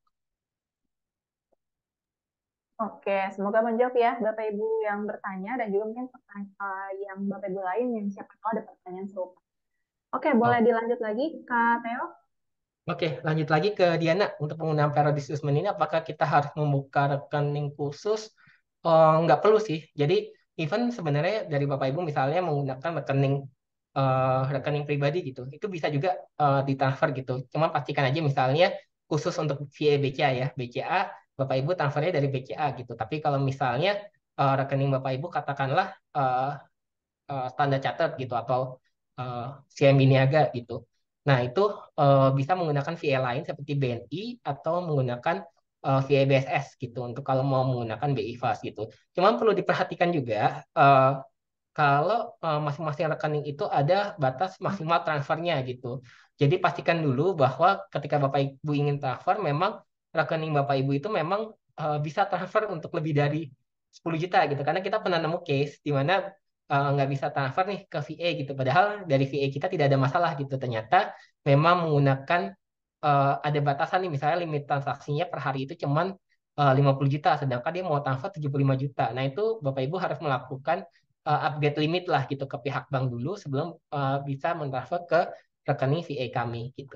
Oke, semoga menjawab ya Bapak Ibu yang bertanya dan juga mungkin pertanyaan eh, yang Bapak Ibu lain yang siapa tahu ada pertanyaan serupa. Oke, boleh Oh, dilanjut lagi Kak Teo? oke, lanjut lagi ke Diana. Untuk penggunaan periodic adjustment ini, apakah kita harus membuka rekening khusus? Oh, nggak perlu sih. Jadi, even sebenarnya dari Bapak Ibu misalnya menggunakan rekening eh, rekening pribadi gitu, itu bisa juga eh, ditransfer gitu. Cuma pastikan aja misalnya khusus untuk via B C A ya, B C A Bapak Ibu transfernya dari B C A gitu. Tapi kalau misalnya eh, rekening Bapak Ibu katakanlah eh, eh, standar catat gitu atau eh, C M B Niaga gitu. Nah, itu eh, bisa menggunakan V A lain seperti B N I atau menggunakan eh, V A B S S gitu untuk kalau mau menggunakan B I Fast gitu. Cuman perlu diperhatikan juga eh, kalau eh, masing-masing rekening itu ada batas maksimal transfernya gitu. Jadi pastikan dulu bahwa ketika Bapak Ibu ingin transfer, memang rekening Bapak Ibu itu memang eh, bisa transfer untuk lebih dari sepuluh juta gitu. Karena kita pernah nemu case di mana eh, nggak bisa transfer nih ke V A gitu. Padahal dari V A kita tidak ada masalah gitu. Ternyata memang menggunakan eh, ada batasan nih, misalnya limit transaksinya per hari itu cuman eh, lima puluh juta, sedangkan dia mau transfer tujuh puluh lima juta. Nah, itu Bapak Ibu harus melakukan uh, update limit lah gitu ke pihak bank dulu sebelum uh, bisa mentransfer ke rekening V A kami gitu.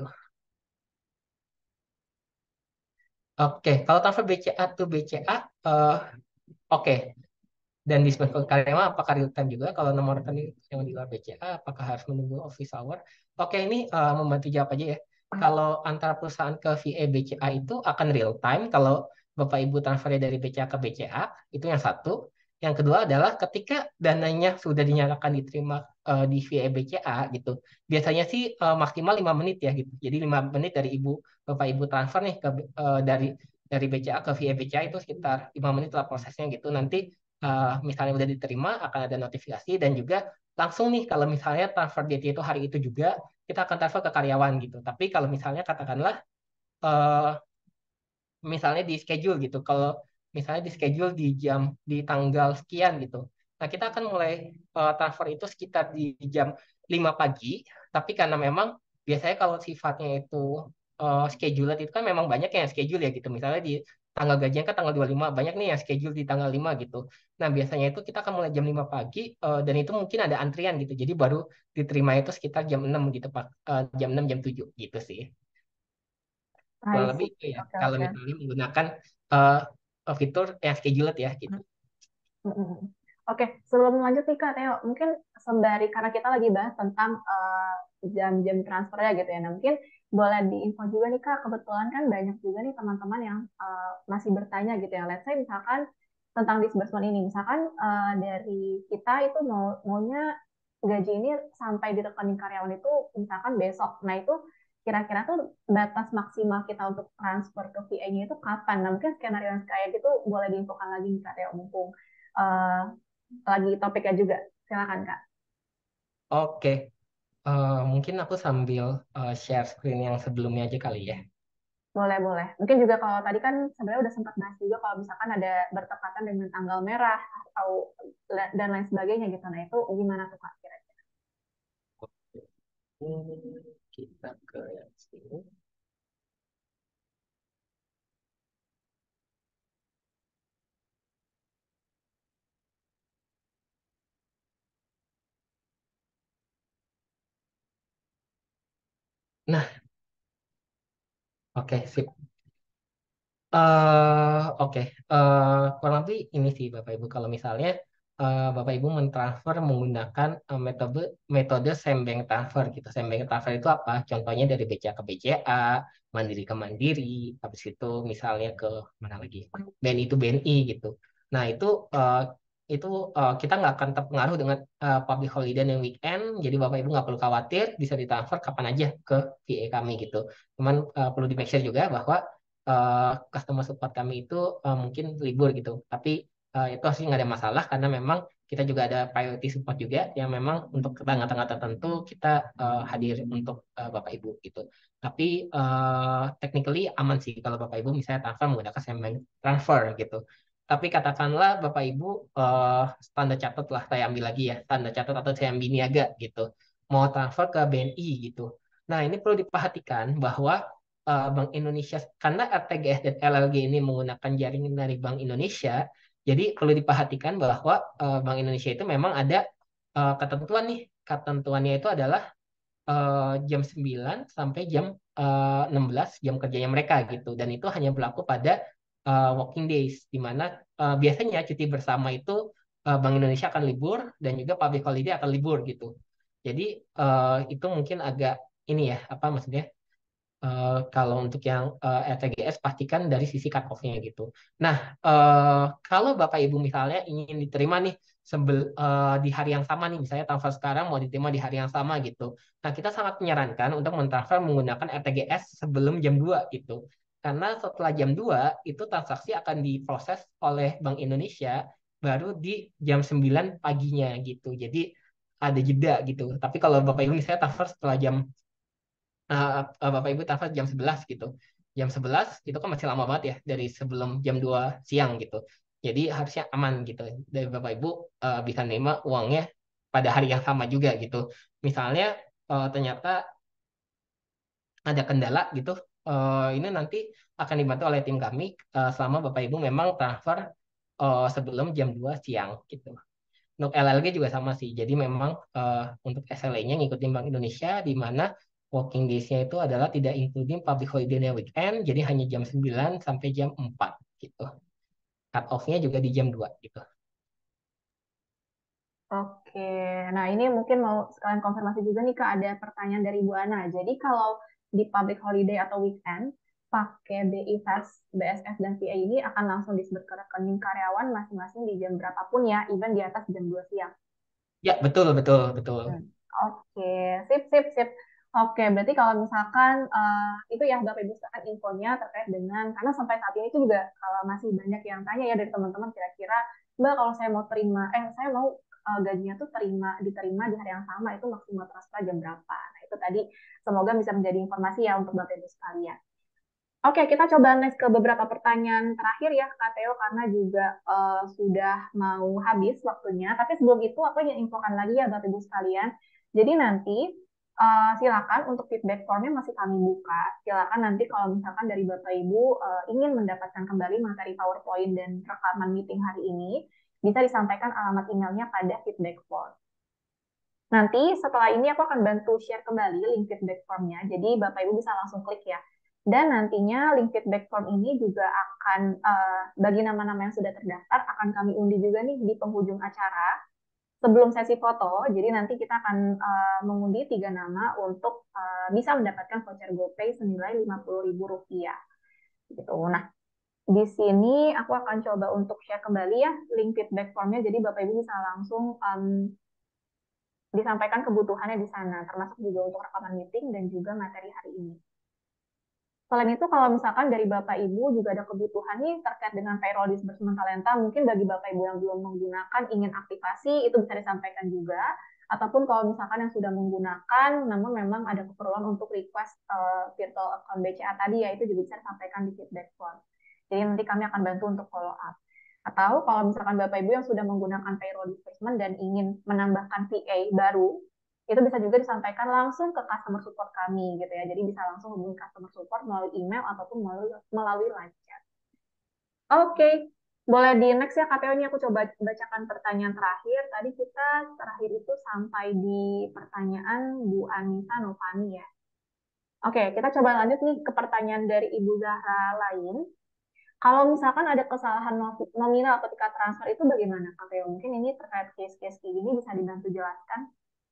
Oke, kalau transfer B C A to B C A, uh, oke. Dan di Smart Karyawan apakah real time juga? Kalau nomor rekening yang di luar B C A, apakah harus menunggu office hour? Oke, ini uh, membantu jawab aja ya. Kalau antara perusahaan ke V A B C A itu akan real time. Kalau Bapak Ibu transfernya dari B C A ke B C A, itu yang satu. Yang kedua adalah ketika dananya sudah dinyatakan diterima uh, di V A B C A gitu. Biasanya sih uh, maksimal lima menit ya gitu. Jadi lima menit dari Ibu Bapak Ibu transfer nih ke uh, dari dari B C A ke V A B C A itu sekitar lima menit lah prosesnya gitu. Nanti uh, misalnya udah diterima akan ada notifikasi dan juga langsung nih kalau misalnya transfer D T itu hari itu juga kita akan transfer ke karyawan gitu. Tapi kalau misalnya katakanlah uh, misalnya di schedule gitu. Kalau misalnya di schedule di jam di tanggal sekian gitu. Nah, kita akan mulai uh, transfer itu sekitar di jam lima pagi, tapi karena memang biasanya kalau sifatnya itu uh, schedule itu kan memang banyak yang schedule ya gitu. Misalnya di tanggal gajian kan tanggal dua puluh lima, banyak nih yang schedule di tanggal lima gitu. Nah, biasanya itu kita akan mulai jam lima pagi uh, dan itu mungkin ada antrian gitu. Jadi baru diterima itu sekitar jam enam gitu, Pak. Uh, jam enam jam tujuh gitu sih. I Kurang lebih see. itu ya. Oke, Kalau oke. misalnya menggunakan uh, fitur yang scheduled ya gitu. Mm-mm. Oke, sebelum lanjut nih Kak Teo, mungkin sembari karena kita lagi bahas tentang eh, jam-jam transfernya gitu ya. Nah, mungkin boleh diinfo juga nih Kak, kebetulan kan banyak juga nih teman-teman yang eh, masih bertanya gitu ya. Let's say misalkan tentang disbursement ini, misalkan eh, dari kita itu mau maunya gaji ini sampai di rekening karyawan itu misalkan besok. Nah, itu kira-kira tuh batas maksimal kita untuk transfer ke V A-nya itu kapan? Nah, mungkin skenario yang kayak gitu boleh diinfokan lagi nih Kak Teo, mumpung eh, lagi topiknya juga. Silakan Kak. Oke, Eh, mungkin aku sambil eh, share screen yang sebelumnya aja kali ya. Boleh, boleh. Mungkin juga kalau tadi kan sebenarnya udah sempat bahas juga kalau misalkan ada bertepatan dengan tanggal merah atau le- dan lain sebagainya gitu. Nah, itu gimana tuh Kak kira-kira? Hmm, kita ke yang sini. Nah, oke, sip. Eh, oke, Eh, kurang lebih ini sih Bapak Ibu. Kalau misalnya eh, Bapak Ibu mentransfer menggunakan eh, metode metode same bank transfer gitu. Same bank transfer itu apa? Contohnya dari B C A ke B C A, Mandiri ke Mandiri, habis itu misalnya ke mana lagi? B N I itu B N I gitu. Nah, itu eh, itu eh, kita nggak akan terpengaruh dengan eh, public holiday dan weekend. Jadi Bapak Ibu nggak perlu khawatir, bisa ditransfer kapan aja ke V A kami gitu. Cuman eh, perlu di make sure juga bahwa eh, customer support kami itu eh, mungkin libur gitu. Tapi eh, itu sih nggak ada masalah karena memang kita juga ada priority support juga yang memang untuk tanggal-tanggal tertentu kita eh, hadir untuk eh, Bapak Ibu gitu. Tapi eh, technically aman sih kalau Bapak Ibu misalnya transfer menggunakan same bank transfer gitu. Tapi katakanlah Bapak Ibu eh, standar catat lah saya ambil lagi ya, standar catat atau C M B niaga gitu. Mau transfer ke B N I gitu. Nah, ini perlu diperhatikan bahwa uh, Bank Indonesia karena R T G S dan L L G ini menggunakan jaringan dari Bank Indonesia, jadi perlu diperhatikan bahwa uh, Bank Indonesia itu memang ada uh, ketentuan nih. Ketentuannya itu adalah uh, jam sembilan sampai jam uh, enam belas jam kerjanya mereka gitu. Dan itu hanya berlaku pada uh, working days di mana uh, biasanya cuti bersama itu uh, Bank Indonesia akan libur dan juga public holiday akan libur gitu. Jadi eh, itu mungkin agak ini ya, apa maksudnya? Eh, kalau untuk yang eh, R T G S pastikan dari sisi cut off-nya gitu. Nah, eh, kalau Bapak Ibu misalnya ingin diterima nih sebel, eh, di hari yang sama nih, misalnya transfer sekarang mau diterima di hari yang sama gitu. Nah, kita sangat menyarankan untuk mentransfer menggunakan R T G S sebelum jam dua gitu. Karena setelah jam dua itu transaksi akan diproses oleh Bank Indonesia baru di jam sembilan paginya gitu. Jadi ada jeda gitu. Tapi kalau Bapak Ibu misalnya transfer setelah jam eh, eh, Bapak Ibu transfer jam sebelas gitu. Jam sebelas itu kan masih lama banget ya dari sebelum jam dua siang gitu. Jadi harusnya aman gitu. Dari Bapak Ibu eh, bisa nerima uangnya pada hari yang sama juga gitu. Misalnya eh, ternyata ada kendala gitu, eh, ini nanti akan dibantu oleh tim kami eh, selama Bapak Ibu memang transfer eh, sebelum jam dua siang gitu. Untuk L L G juga sama sih. Jadi memang eh, untuk S L A-nya ngikutin Bank Indonesia di mana working days-nya itu adalah tidak including public holiday dan weekend, jadi hanya jam sembilan sampai jam empat gitu. Cut off-nya juga di jam dua gitu. Oke, nah ini mungkin mau sekalian konfirmasi juga nih Kak, ada pertanyaan dari Bu Ana. Jadi kalau di public holiday atau weekend, pakai B I Fast, B S F, dan V A ini akan langsung disebut ke rekening karyawan masing-masing di jam berapapun ya, even di atas jam dua siang. Ya, betul, betul, betul. Hmm. Oke, sip, sip, sip. Oke, berarti kalau misalkan eh, itu ya Bapak Ibu sekalian infonya terkait dengan, karena sampai saat ini itu juga kalau masih banyak yang tanya ya dari teman-teman kira-kira, Mbak kalau saya mau terima, eh saya mau eh, gajinya tuh terima diterima di hari yang sama itu maksimal transfer jam berapa? Nah itu tadi semoga bisa menjadi informasi ya untuk Bapak Ibu sekalian. Oke, kita coba next ke beberapa pertanyaan terakhir ya, Kak Theo, karena juga eh, sudah mau habis waktunya. Tapi sebelum itu, aku ingin infokan lagi ya, Bapak Ibu sekalian. Jadi nanti eh, silakan untuk feedback formnya masih kami buka. Silakan nanti kalau misalkan dari Bapak Ibu eh, ingin mendapatkan kembali materi PowerPoint dan rekaman meeting hari ini, bisa disampaikan alamat emailnya pada feedback form. Nanti setelah ini aku akan bantu share kembali link feedback formnya. Jadi Bapak Ibu bisa langsung klik ya. Dan nantinya link feedback form ini juga akan uh, bagi nama-nama yang sudah terdaftar akan kami undi juga nih di penghujung acara sebelum sesi foto. Jadi nanti kita akan uh, mengundi tiga nama untuk uh, bisa mendapatkan voucher GoPay senilai lima puluh ribu rupiah. Gitu. Nah, di sini aku akan coba untuk share kembali ya link feedback formnya. Jadi Bapak Ibu bisa langsung um, disampaikan kebutuhannya di sana, termasuk juga untuk rekaman meeting dan juga materi hari ini. Selain itu, kalau misalkan dari Bapak Ibu juga ada kebutuhan nih terkait dengan payroll disbursement talenta, mungkin bagi Bapak Ibu yang belum menggunakan, ingin aktivasi, itu bisa disampaikan juga. Ataupun kalau misalkan yang sudah menggunakan, namun memang ada keperluan untuk request uh, virtual account B C A tadi, ya itu juga bisa disampaikan di feedback form. Jadi nanti kami akan bantu untuk follow up. Atau kalau misalkan Bapak Ibu yang sudah menggunakan payroll disbursement dan ingin menambahkan V A baru, itu bisa juga disampaikan langsung ke customer support kami gitu ya. Jadi bisa langsung hubungi customer support melalui email ataupun melalui, melalui live chat. Oke, okay. Boleh di next ya K P O ini aku coba bacakan pertanyaan terakhir. Tadi kita terakhir itu sampai di pertanyaan Bu Anissa Novani ya. Oke, okay, kita coba lanjut nih ke pertanyaan dari Ibu Zahra lain. Kalau misalkan ada kesalahan nominal ketika transfer itu bagaimana K P O? Mungkin ini terkait case-case ini bisa dibantu jelaskan.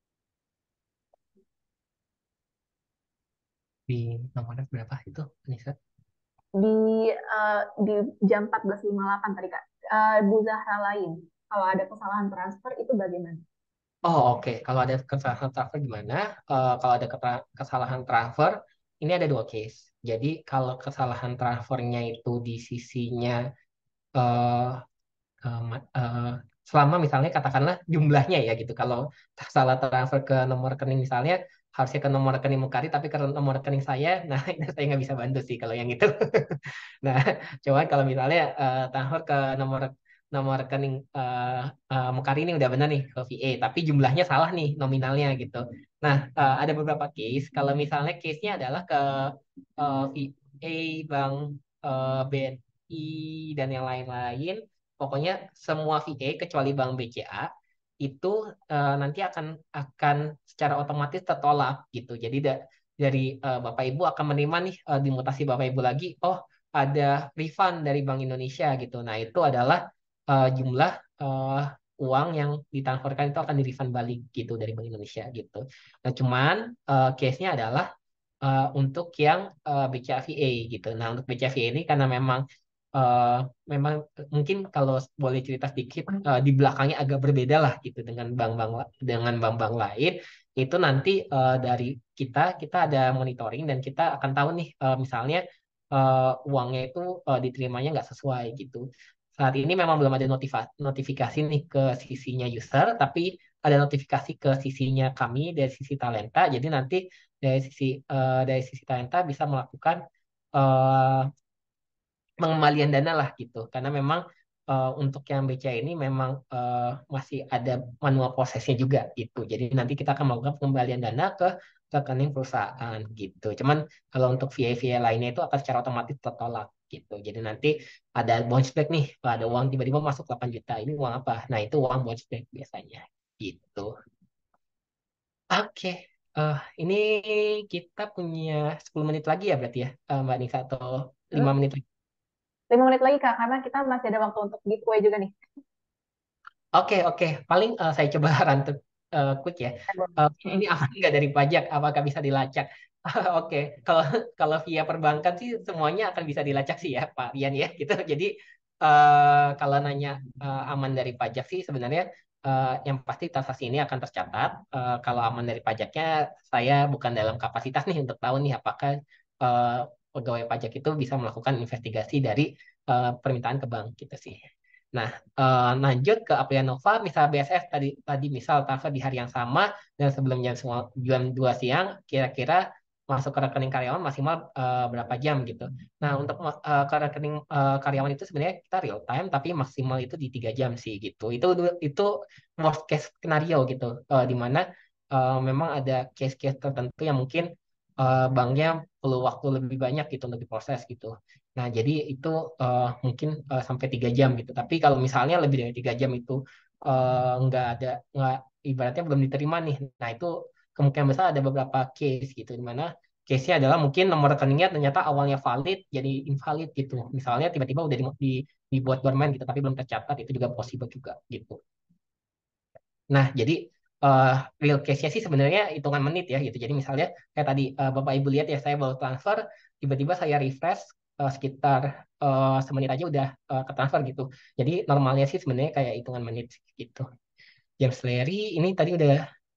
Di nomornya berapa itu, Anissa? Di uh, di jam empat belas lima puluh delapan tadi Kak. Uh, Bu Zahra lain, kalau ada kesalahan transfer itu bagaimana? Oh, oke. Okay. Kalau ada kesalahan transfer gimana? Uh, kalau ada kesalahan transfer, ini ada dua case. Jadi kalau kesalahan transfernya itu di sisinya uh, uh, uh, selama misalnya katakanlah jumlahnya ya gitu. Kalau salah transfer ke nomor rekening misalnya harusnya ke nomor rekening Mukari tapi ke nomor rekening saya, nah itu saya nggak bisa bantu sih kalau yang itu. Nah, cuman kalau misalnya uh, transfer ke nomor nomor rekening uh, uh, Mukari ini udah benar nih ke V A, tapi jumlahnya salah nih nominalnya gitu. Nah, uh, ada beberapa case. Kalau misalnya case-nya adalah ke uh, V A, Bank uh, B N I dan yang lain-lain, pokoknya semua V A kecuali Bank B C A itu uh, nanti akan akan secara otomatis tertolak gitu. Jadi da, dari uh, Bapak Ibu akan menerima nih uh, dimutasi Bapak Ibu lagi. Oh, ada refund dari Bank Indonesia gitu. Nah, itu adalah uh, jumlah uh, uang yang ditransferkan itu akan di-refund balik gitu dari Bank Indonesia gitu. Nah, cuman eh, case-nya adalah eh, untuk yang eh, B C A V A gitu. Nah, untuk B C A V A ini karena memang eh, memang mungkin kalau boleh cerita sedikit eh, di belakangnya agak berbeda lah gitu dengan bank-bank la- dengan bank-bank lain. Itu nanti eh, dari kita kita ada monitoring dan kita akan tahu nih eh, misalnya eh, uangnya itu eh, diterimanya nggak sesuai gitu. Saat ini memang belum ada notifa- notifikasi nih ke sisinya user, tapi ada notifikasi ke sisinya kami dari sisi talenta. Jadi nanti dari sisi eh, dari sisi talenta bisa melakukan eh, pengembalian dana lah gitu. Karena memang eh, untuk yang B C A ini memang eh, masih ada manual prosesnya juga gitu. Jadi nanti kita akan melakukan pengembalian dana ke rekening perusahaan gitu. Cuman kalau untuk V A-V A lainnya itu akan secara otomatis tertolak gitu. Jadi nanti ada bounce back nih, ada uang tiba-tiba masuk delapan juta. Ini uang apa? Nah, itu uang bounce back biasanya gitu. Oke. Eh, ini kita punya sepuluh menit lagi ya berarti ya, eh, Mbak Nisa, atau Hmm, lima menit lagi? lima menit lagi Kak, karena kita masih ada waktu untuk giveaway juga nih. Oke, oke. Paling eh, saya coba rantut eh, quick ya. Eh, ini aman nggak dari pajak? Apakah bisa dilacak? Oke, kalau kalau via perbankan sih semuanya akan bisa dilacak sih ya, Pak Rian ya, gitu. Jadi eh, kalau nanya eh, aman dari pajak sih sebenarnya eh, yang pasti transaksi ini akan tercatat. Eh, kalau aman dari pajaknya, saya bukan dalam kapasitas nih untuk tahu nih apakah eh, pegawai pajak itu bisa melakukan investigasi dari eh, permintaan ke bank gitu sih. Nah, eh, lanjut ke Aprianova, misal B S F tadi tadi misal transfer di hari yang sama dan sebelum jam semua- jam dua siang, kira-kira masuk ke rekening karyawan maksimal eh, berapa jam gitu. Nah, untuk ma- eh, ke rekening eh, karyawan itu sebenarnya kita real time, tapi maksimal itu di tiga jam sih gitu. Itu itu worst case scenario gitu, eh, di mana eh, memang ada case-case tertentu yang mungkin eh, banknya perlu waktu lebih banyak gitu untuk diproses gitu. Nah, jadi itu eh, mungkin eh, sampai tiga jam gitu. Tapi kalau misalnya lebih dari tiga jam itu eh, nggak ada, nggak ibaratnya belum diterima nih. Nah, itu kemungkinan besar ada beberapa case gitu, di mana case-nya adalah mungkin nomor rekeningnya ternyata awalnya valid jadi invalid gitu. Misalnya tiba-tiba udah di, di- dibuat dormant gitu, tapi belum tercatat, itu juga possible juga gitu. Nah, jadi eh, real case-nya sih sebenarnya hitungan menit ya gitu. Jadi misalnya kayak tadi eh, Bapak Ibu lihat ya, saya baru transfer, tiba-tiba saya refresh eh, sekitar eh, semenit aja udah eh, ketransfer gitu. Jadi normalnya sih sebenarnya kayak hitungan menit gitu. James Larry ini tadi udah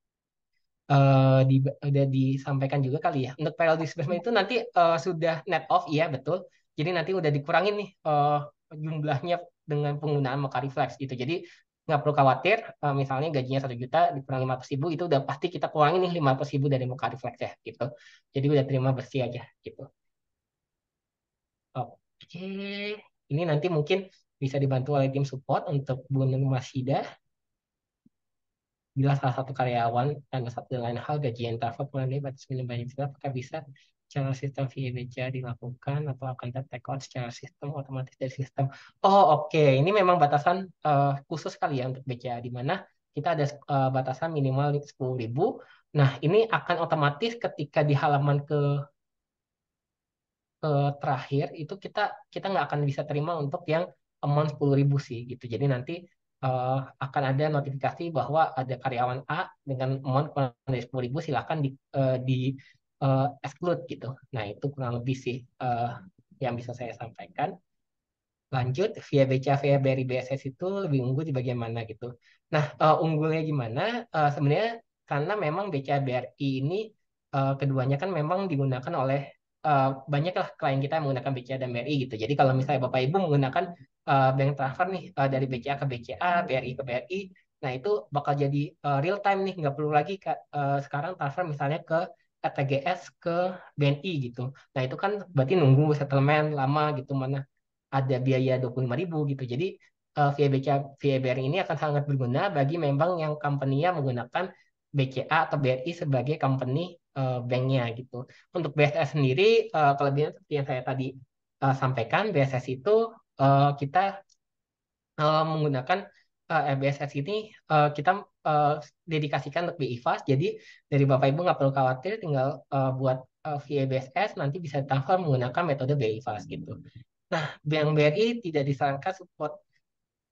eh, di, udah disampaikan juga kali ya. Untuk payroll disbursement itu nanti eh, sudah net off, iya betul. Jadi nanti udah dikurangin nih eh, jumlahnya dengan penggunaan Mokari Flex gitu. Jadi nggak perlu khawatir, eh, misalnya gajinya satu juta dikurangi lima ratus ribu, itu udah pasti kita kurangin nih lima ratus ribu dari Mokari Flex ya gitu. Jadi udah terima bersih aja gitu. Oke, ini nanti mungkin bisa dibantu oleh tim support untuk Bu Nur Masida. Bila salah satu karyawan dan satu dan lain hal gaji yang transfer mengenai batas minimum budget itu apakah bisa secara sistem via B C A dilakukan atau akan take out secara sistem otomatis dari sistem? Oh, oke. Ini memang batasan eh, khusus kali ya untuk B C A, di mana kita ada eh, batasan minimal sepuluh ribu. Nah, ini akan otomatis ketika di halaman ke ke terakhir itu kita kita nggak akan bisa terima untuk yang amount sepuluh ribu sih gitu. Jadi nanti eh, akan ada notifikasi bahwa ada karyawan A dengan amount kurang dari sepuluh ribu, silakan di, eh, di eh, exclude gitu. Nah, itu kurang lebih sih eh, yang bisa saya sampaikan. Lanjut, via B C A, via B R I B S S itu lebih unggul di bagian mana gitu. Nah, eh, unggulnya gimana? Eh, sebenarnya karena memang B C A B R I ini eh, keduanya kan memang digunakan oleh eh, banyaklah klien kita yang menggunakan B C A dan B R I gitu. Jadi kalau misalnya Bapak Ibu menggunakan eh, bank transfer nih eh, dari B C A ke B C A, B R I ke B R I, nah itu bakal jadi eh, real time nih, nggak perlu lagi Kak, eh, sekarang transfer misalnya ke R T G S ke B N I gitu. Nah itu kan berarti nunggu settlement lama gitu, mana ada biaya dua puluh lima ribu gitu. Jadi eh, via B C A, via B R I ini akan sangat berguna bagi memang yang company-nya menggunakan B C A atau B R I sebagai company eh, banknya gitu. Untuk B S S sendiri, eh, kelebihan seperti yang saya tadi eh, sampaikan, B S S itu eh, kita eh, menggunakan eh, B S S ini eh, kita eh, dedikasikan untuk B I F A S. Jadi dari Bapak Ibu nggak perlu khawatir, tinggal eh, buat eh, via B S S nanti bisa transfer menggunakan metode B I F A S gitu. Nah, Bank B R I tidak disarankan support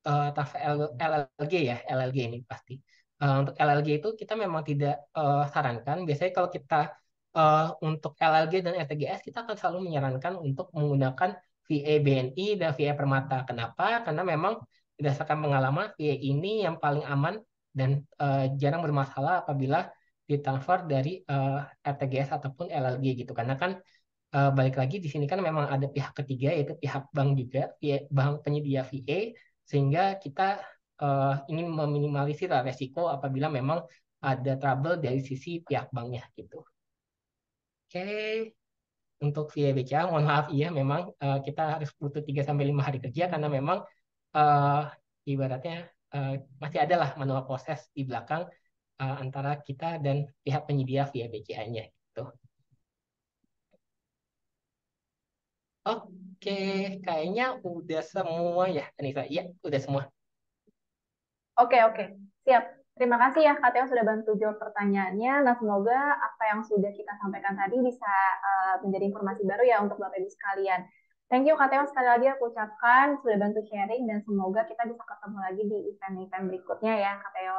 eh, transfer L- LLG ya, L L G ini pasti. Eh, untuk L L G itu kita memang tidak eh, sarankan. Biasanya kalau kita eh, untuk L L G dan R T G S kita akan selalu menyarankan untuk menggunakan V A B N I dan V A Permata. Kenapa? Karena memang berdasarkan pengalaman V A ini yang paling aman dan eh, jarang bermasalah apabila ditransfer dari eh, R T G S ataupun L L G gitu. Karena kan eh, balik lagi di sini kan memang ada pihak ketiga yaitu pihak bank juga, pihak bank penyedia V A, sehingga kita eh, ingin meminimalisir lah resiko apabila memang ada trouble dari sisi pihak banknya gitu. Oke, untuk V A B C A, mohon maaf iya memang eh, kita harus butuh tiga sampai lima hari kerja karena memang eh, ibaratnya eh, masih ada lah manual proses di belakang eh, antara kita dan pihak penyedia V A B C A-nya gitu. Oke, kayaknya udah semua ya, Anissa. Iya, udah semua. Oke, oke. Siap. Terima kasih ya Kak Teo sudah bantu jawab pertanyaannya. Nah, semoga apa yang sudah kita sampaikan tadi bisa uh, menjadi informasi baru ya untuk Bapak Ibu sekalian. Thank you Kak Teo sekali lagi aku ucapkan sudah bantu sharing dan semoga kita bisa ketemu lagi di event-event berikutnya ya Kak Teo.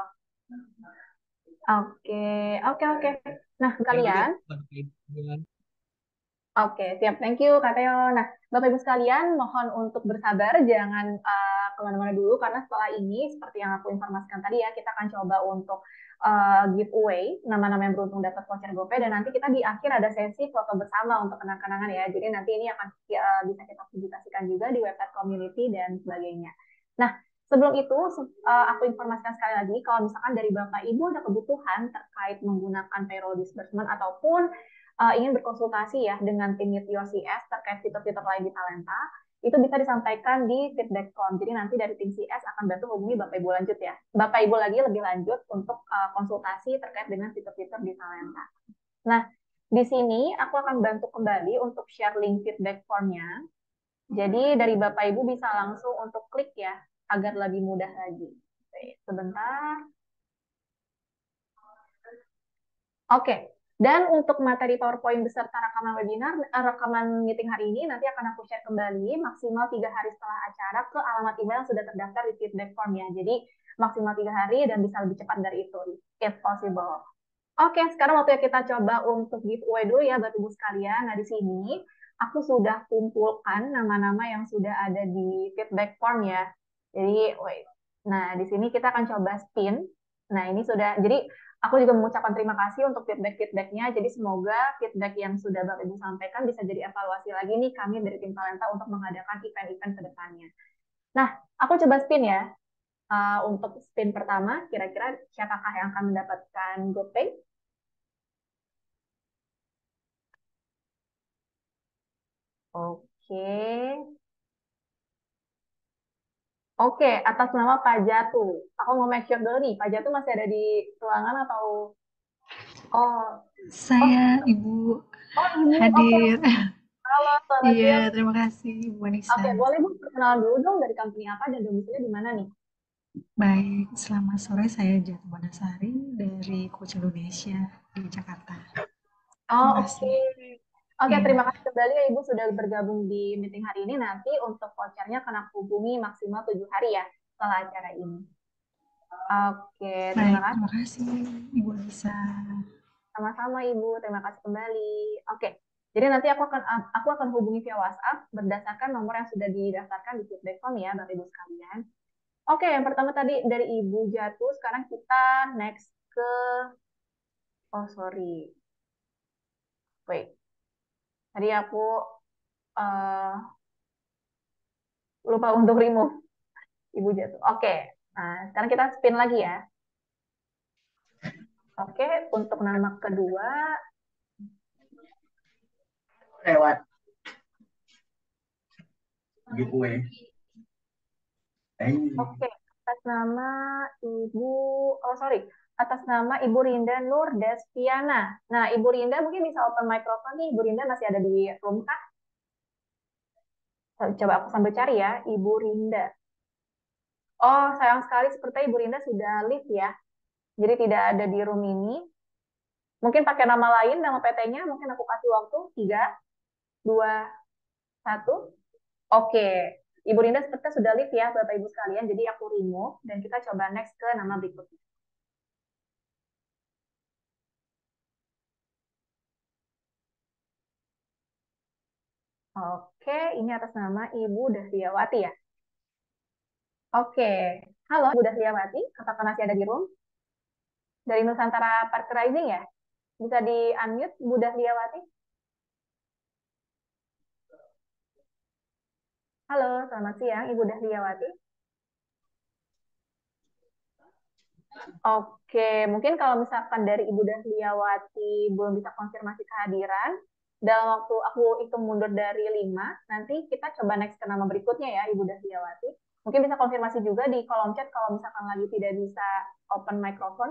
Oke, oke, oke. Nah, Yang juga kalian buat kalian. Oke, siap. Thank you, Kak Teo. Nah, Bapak Ibu sekalian, mohon untuk bersabar, jangan uh, kemana-mana dulu, karena setelah ini, seperti yang aku informasikan tadi ya, kita akan coba untuk uh, giveaway nama-nama yang beruntung dapat voucher GoPay, dan nanti kita di akhir ada sesi foto bersama untuk kenang-kenangan ya. Jadi nanti ini akan uh, bisa kita publikasikan juga di website community dan sebagainya. Nah, sebelum itu, uh, aku informasikan sekali lagi, kalau misalkan dari Bapak Ibu ada kebutuhan terkait menggunakan payroll disbursement ataupun uh, ingin berkonsultasi ya dengan tim Meteor C S terkait fitur-fitur lain di Talenta, itu bisa disampaikan di feedback form. Jadi nanti dari tim C S akan bantu hubungi Bapak Ibu lanjut ya. Bapak Ibu lagi lebih lanjut untuk uh, konsultasi terkait dengan fitur-fitur di Talenta. Nah, di sini aku akan bantu kembali untuk share link feedback formnya. Jadi dari Bapak Ibu bisa langsung untuk klik ya, agar lebih mudah lagi. Oke, sebentar. Oke, dan untuk materi PowerPoint beserta rekaman webinar, eh, rekaman meeting hari ini nanti akan aku share kembali maksimal tiga hari setelah acara ke alamat email yang sudah terdaftar di feedback form ya. Jadi maksimal tiga hari dan bisa lebih cepat dari itu, if possible. Oke, sekarang waktu kita coba untuk giveaway dulu ya, Bapak Ibu sekalian. Nah, di sini aku sudah kumpulkan nama-nama yang sudah ada di feedback form ya. Jadi, wait. Nah, di sini kita akan coba spin. Nah, ini sudah, jadi aku juga mengucapkan terima kasih untuk feedback-feedbacknya. Jadi semoga feedback yang sudah Bapak Ibu sampaikan bisa jadi evaluasi lagi nih kami dari tim Talenta untuk mengadakan event-event ke depannya. Nah, aku coba spin ya. Uh, untuk spin pertama, kira-kira siapakah yang akan mendapatkan GoPay? Oke. Oke, atas nama Pak Jatu. Aku mau make sure dulu nih, Pak Jatu masih ada di ruangan atau... Oh, Saya oh, Ibu oh ini, oke. hadir. Halo, selamat Iya, siang. terima kasih Bu Anissa. Oke, boleh Bu perkenalan dulu dong dari company apa dan domisilinya di mana nih? Baik, selamat sore. Saya Jatu Banasari dari Coach Indonesia di Jakarta. Oh, Terima oke. kasih. Oke, Iya. terima kasih kembali ya Ibu sudah bergabung di meeting hari ini. Nanti untuk vouchernya akan aku hubungi maksimal tujuh hari ya setelah acara ini. Oke, terima Baik, kasih. terima kasih Ibu Anissa. Sama-sama Ibu, terima kasih kembali. Oke, jadi nanti aku akan aku akan hubungi via WhatsApp berdasarkan nomor yang sudah didaftarkan di feedback form ya, Bapak Ibu sekalian. Oke, yang pertama tadi dari Ibu Jatu, sekarang kita next ke, oh sorry, wait, tadi aku uh, lupa untuk remove Ibu Jatu. Oke, nah sekarang kita spin lagi ya. Oke, untuk nama kedua, Lewat giveaway. Eh, oke, atas nama Ibu, oh sorry, atas nama Ibu Rinda Nur Despiana. Nah, Ibu Rinda mungkin bisa open microphone nih. Ibu Rinda masih ada di room kah? Coba aku sambil cari ya, Ibu Rinda. Oh, sayang sekali sepertinya Ibu Rinda sudah live ya. Jadi tidak ada di room ini. Mungkin pakai nama lain, nama P T-nya. Mungkin aku kasih waktu. Tiga, dua, satu. Oke. Ibu Rinda sepertinya sudah live ya, Bapak Ibu sekalian. Jadi aku remove dan kita coba next ke nama berikutnya. Oke, ini atas nama Ibu Dahliawati ya. Oke, halo Ibu Dahliawati, apakah masih ada di room? Dari Nusantara Park Rising ya? Bisa di-unmute Bu Dahliawati? Halo, selamat siang Ibu Dahliawati. Oke, mungkin kalau misalkan dari Ibu Dahliawati belum bisa konfirmasi kehadiran, dalam waktu aku hitung mundur dari lima, nanti kita coba next ke nama berikutnya ya Ibu Dahliawati. Mungkin bisa konfirmasi juga di kolom chat kalau misalkan lagi tidak bisa open microphone.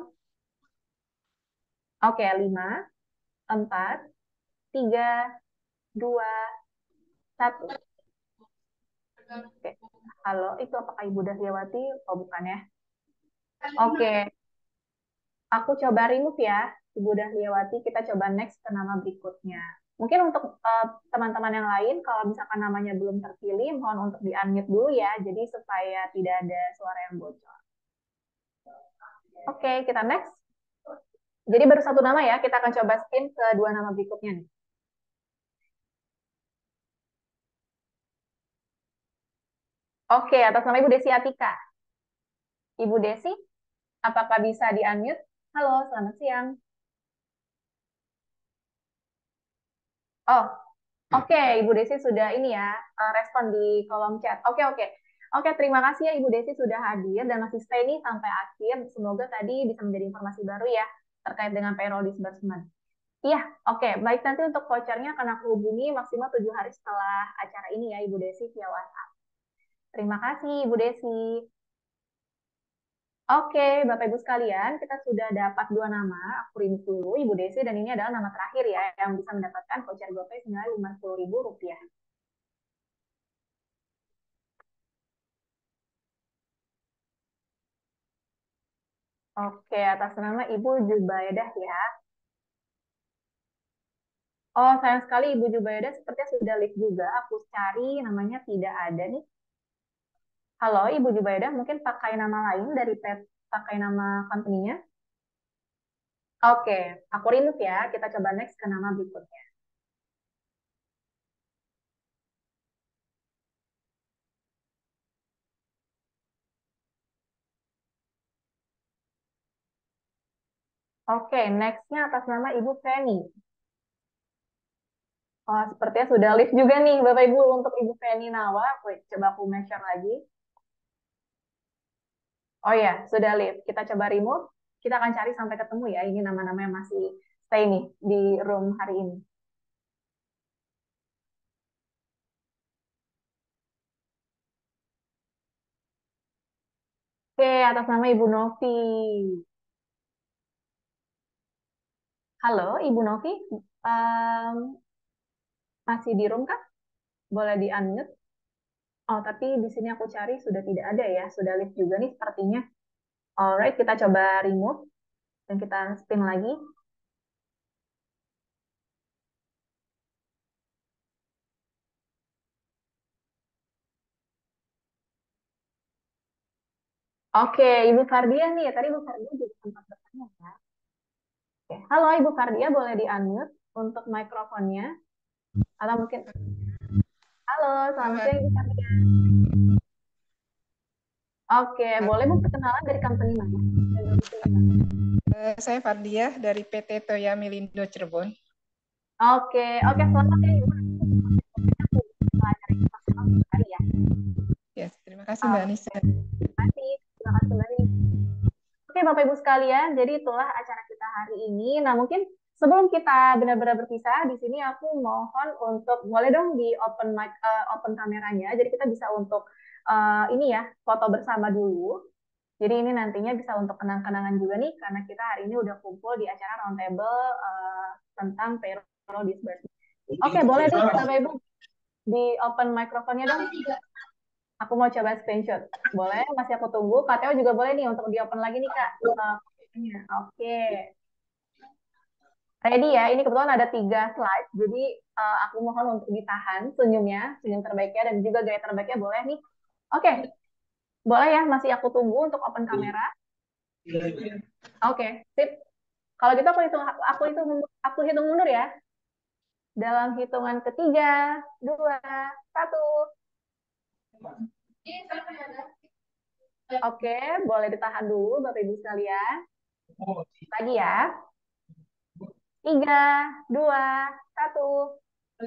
Oke, lima, empat, tiga, dua, satu. Oke. Halo, itu apakah Ibu Dahliawati? Oh, bukan ya. Oke, aku coba remove ya, Ibu Dahliawati. Kita coba next ke nama berikutnya. Mungkin untuk eh, teman-teman yang lain, kalau misalkan namanya belum terpilih, mohon untuk di-unmute dulu ya, jadi supaya tidak ada suara yang bocor. Oke, kita next. Jadi baru satu nama ya, kita akan coba spin ke dua nama berikutnya nih. Oke, atas nama Ibu Desi Atika. Ibu Desi, apakah bisa di-unmute? Halo, selamat siang. Oh, oke, Ibu Desi sudah ini ya, eh, respon di kolom chat. Oke, oke. Oke, terima kasih ya Ibu Desi sudah hadir dan masih stay nih sampai akhir. Semoga tadi bisa menjadi informasi baru ya terkait dengan payroll disbursement. Iya, oke. Baik, nanti untuk vouchernya akan aku hubungi maksimal tujuh hari setelah acara ini ya Ibu Desi via WhatsApp. Terima kasih Ibu Desi. Oke, Bapak Ibu sekalian, kita sudah dapat dua nama. Aku rindu dulu Ibu Desi dan ini adalah nama terakhir ya yang bisa mendapatkan voucher GoPay senilai lima puluh ribu rupiah. Oke, atas nama Ibu Jubaidah ya. Oh, sayang sekali Ibu Jubaidah sepertinya sudah live juga. Aku cari namanya tidak ada nih. Halo Ibu Jubaidah, mungkin pakai nama lain dari pet, pakai nama company-nya. Oke, aku remove ya. Kita coba next ke nama berikutnya. Oke, next-nya atas nama Ibu Feni. Oh, sepertinya sudah live juga nih Bapak Ibu untuk Ibu Feni Nawa. Wait, coba aku measure lagi. Oh ya, sudah live. Kita coba remove. Kita akan cari sampai ketemu ya. Ini nama-nama yang masih stay nih di room hari ini. Oke, atas nama Ibu Novi. Halo, Ibu Novi. Um, masih di room kah? Boleh di-unmute? Oh, tapi di sini aku cari sudah tidak ada ya. Sudah live juga nih sepertinya. Alright, kita coba remove. Dan kita spin lagi. Oke, Ibu Fardia nih. Tadi Ibu Fardia juga sempat bertanya ya. Oke. Halo Ibu Fardia, boleh di-unmute untuk mikrofonnya? Atau mungkin... Halo, selamat siang Ibu Fardia. Oke, boleh Bu perkenalan dari company mana? Uh, saya Fardiah dari P T Toya Milindo Cirebon. Oke, oke selamat ya Ibu. Ya. Yes, terima kasih Mbak Anissa. Terima kasih, terima kasih Mbak Anissa. Oke Bapak Ibu sekalian, jadi itulah acara kita hari ini. Nah mungkin sebelum kita benar-benar berpisah, di sini aku mohon untuk boleh dong di open mic, uh, open kameranya. Jadi kita bisa untuk uh, ini ya foto bersama dulu. Jadi ini nantinya bisa untuk kenang-kenangan juga nih, karena kita hari ini udah kumpul di acara roundtable uh, tentang payroll disbursement. Oke, boleh deh Bapak Ibu di open mikrofonnya dong. Aku mau coba screenshot. Boleh? Masih aku tunggu. K T O juga boleh nih untuk di open lagi nih Kak. Uh, Oke. Ready ya, ini kebetulan ada tiga slide, jadi uh, aku mohon untuk ditahan senyumnya, senyum terbaiknya, dan juga gaya terbaiknya boleh nih. Oke, boleh ya, masih aku tunggu untuk open kamera. Oke, sip. Kalau gitu aku hitung, aku hitung, aku hitung mundur ya. Dalam hitungan ketiga, dua, satu. Oke, boleh ditahan dulu Bapak Ibu sekalian. Lagi ya. Tiga, dua, satu.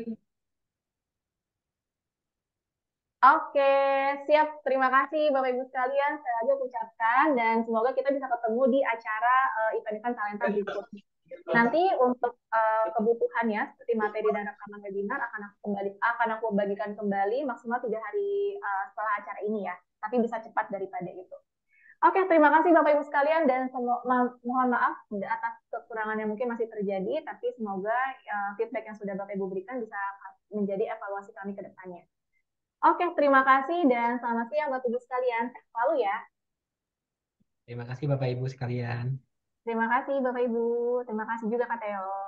Oke, siap. Terima kasih Bapak Ibu sekalian. Saya lagi ucapkan dan semoga kita bisa ketemu di acara uh, event-event talenta berikutnya. Nanti untuk uh, kebutuhannya seperti materi dan rekaman webinar akan aku kembali akan aku bagikan kembali maksimal tiga hari uh, setelah acara ini ya. Tapi bisa cepat daripada itu. Oke, terima kasih Bapak Ibu sekalian dan semo- ma mohon maaf atas kekurangan yang mungkin masih terjadi, tapi semoga uh, feedback yang sudah Bapak Ibu berikan bisa menjadi evaluasi kami ke depannya. Oke, terima kasih dan selamat siang Bapak Ibu sekalian. Sehat selalu ya. Terima kasih Bapak Ibu sekalian. Terima kasih Bapak Ibu. Terima kasih juga Kak Theo.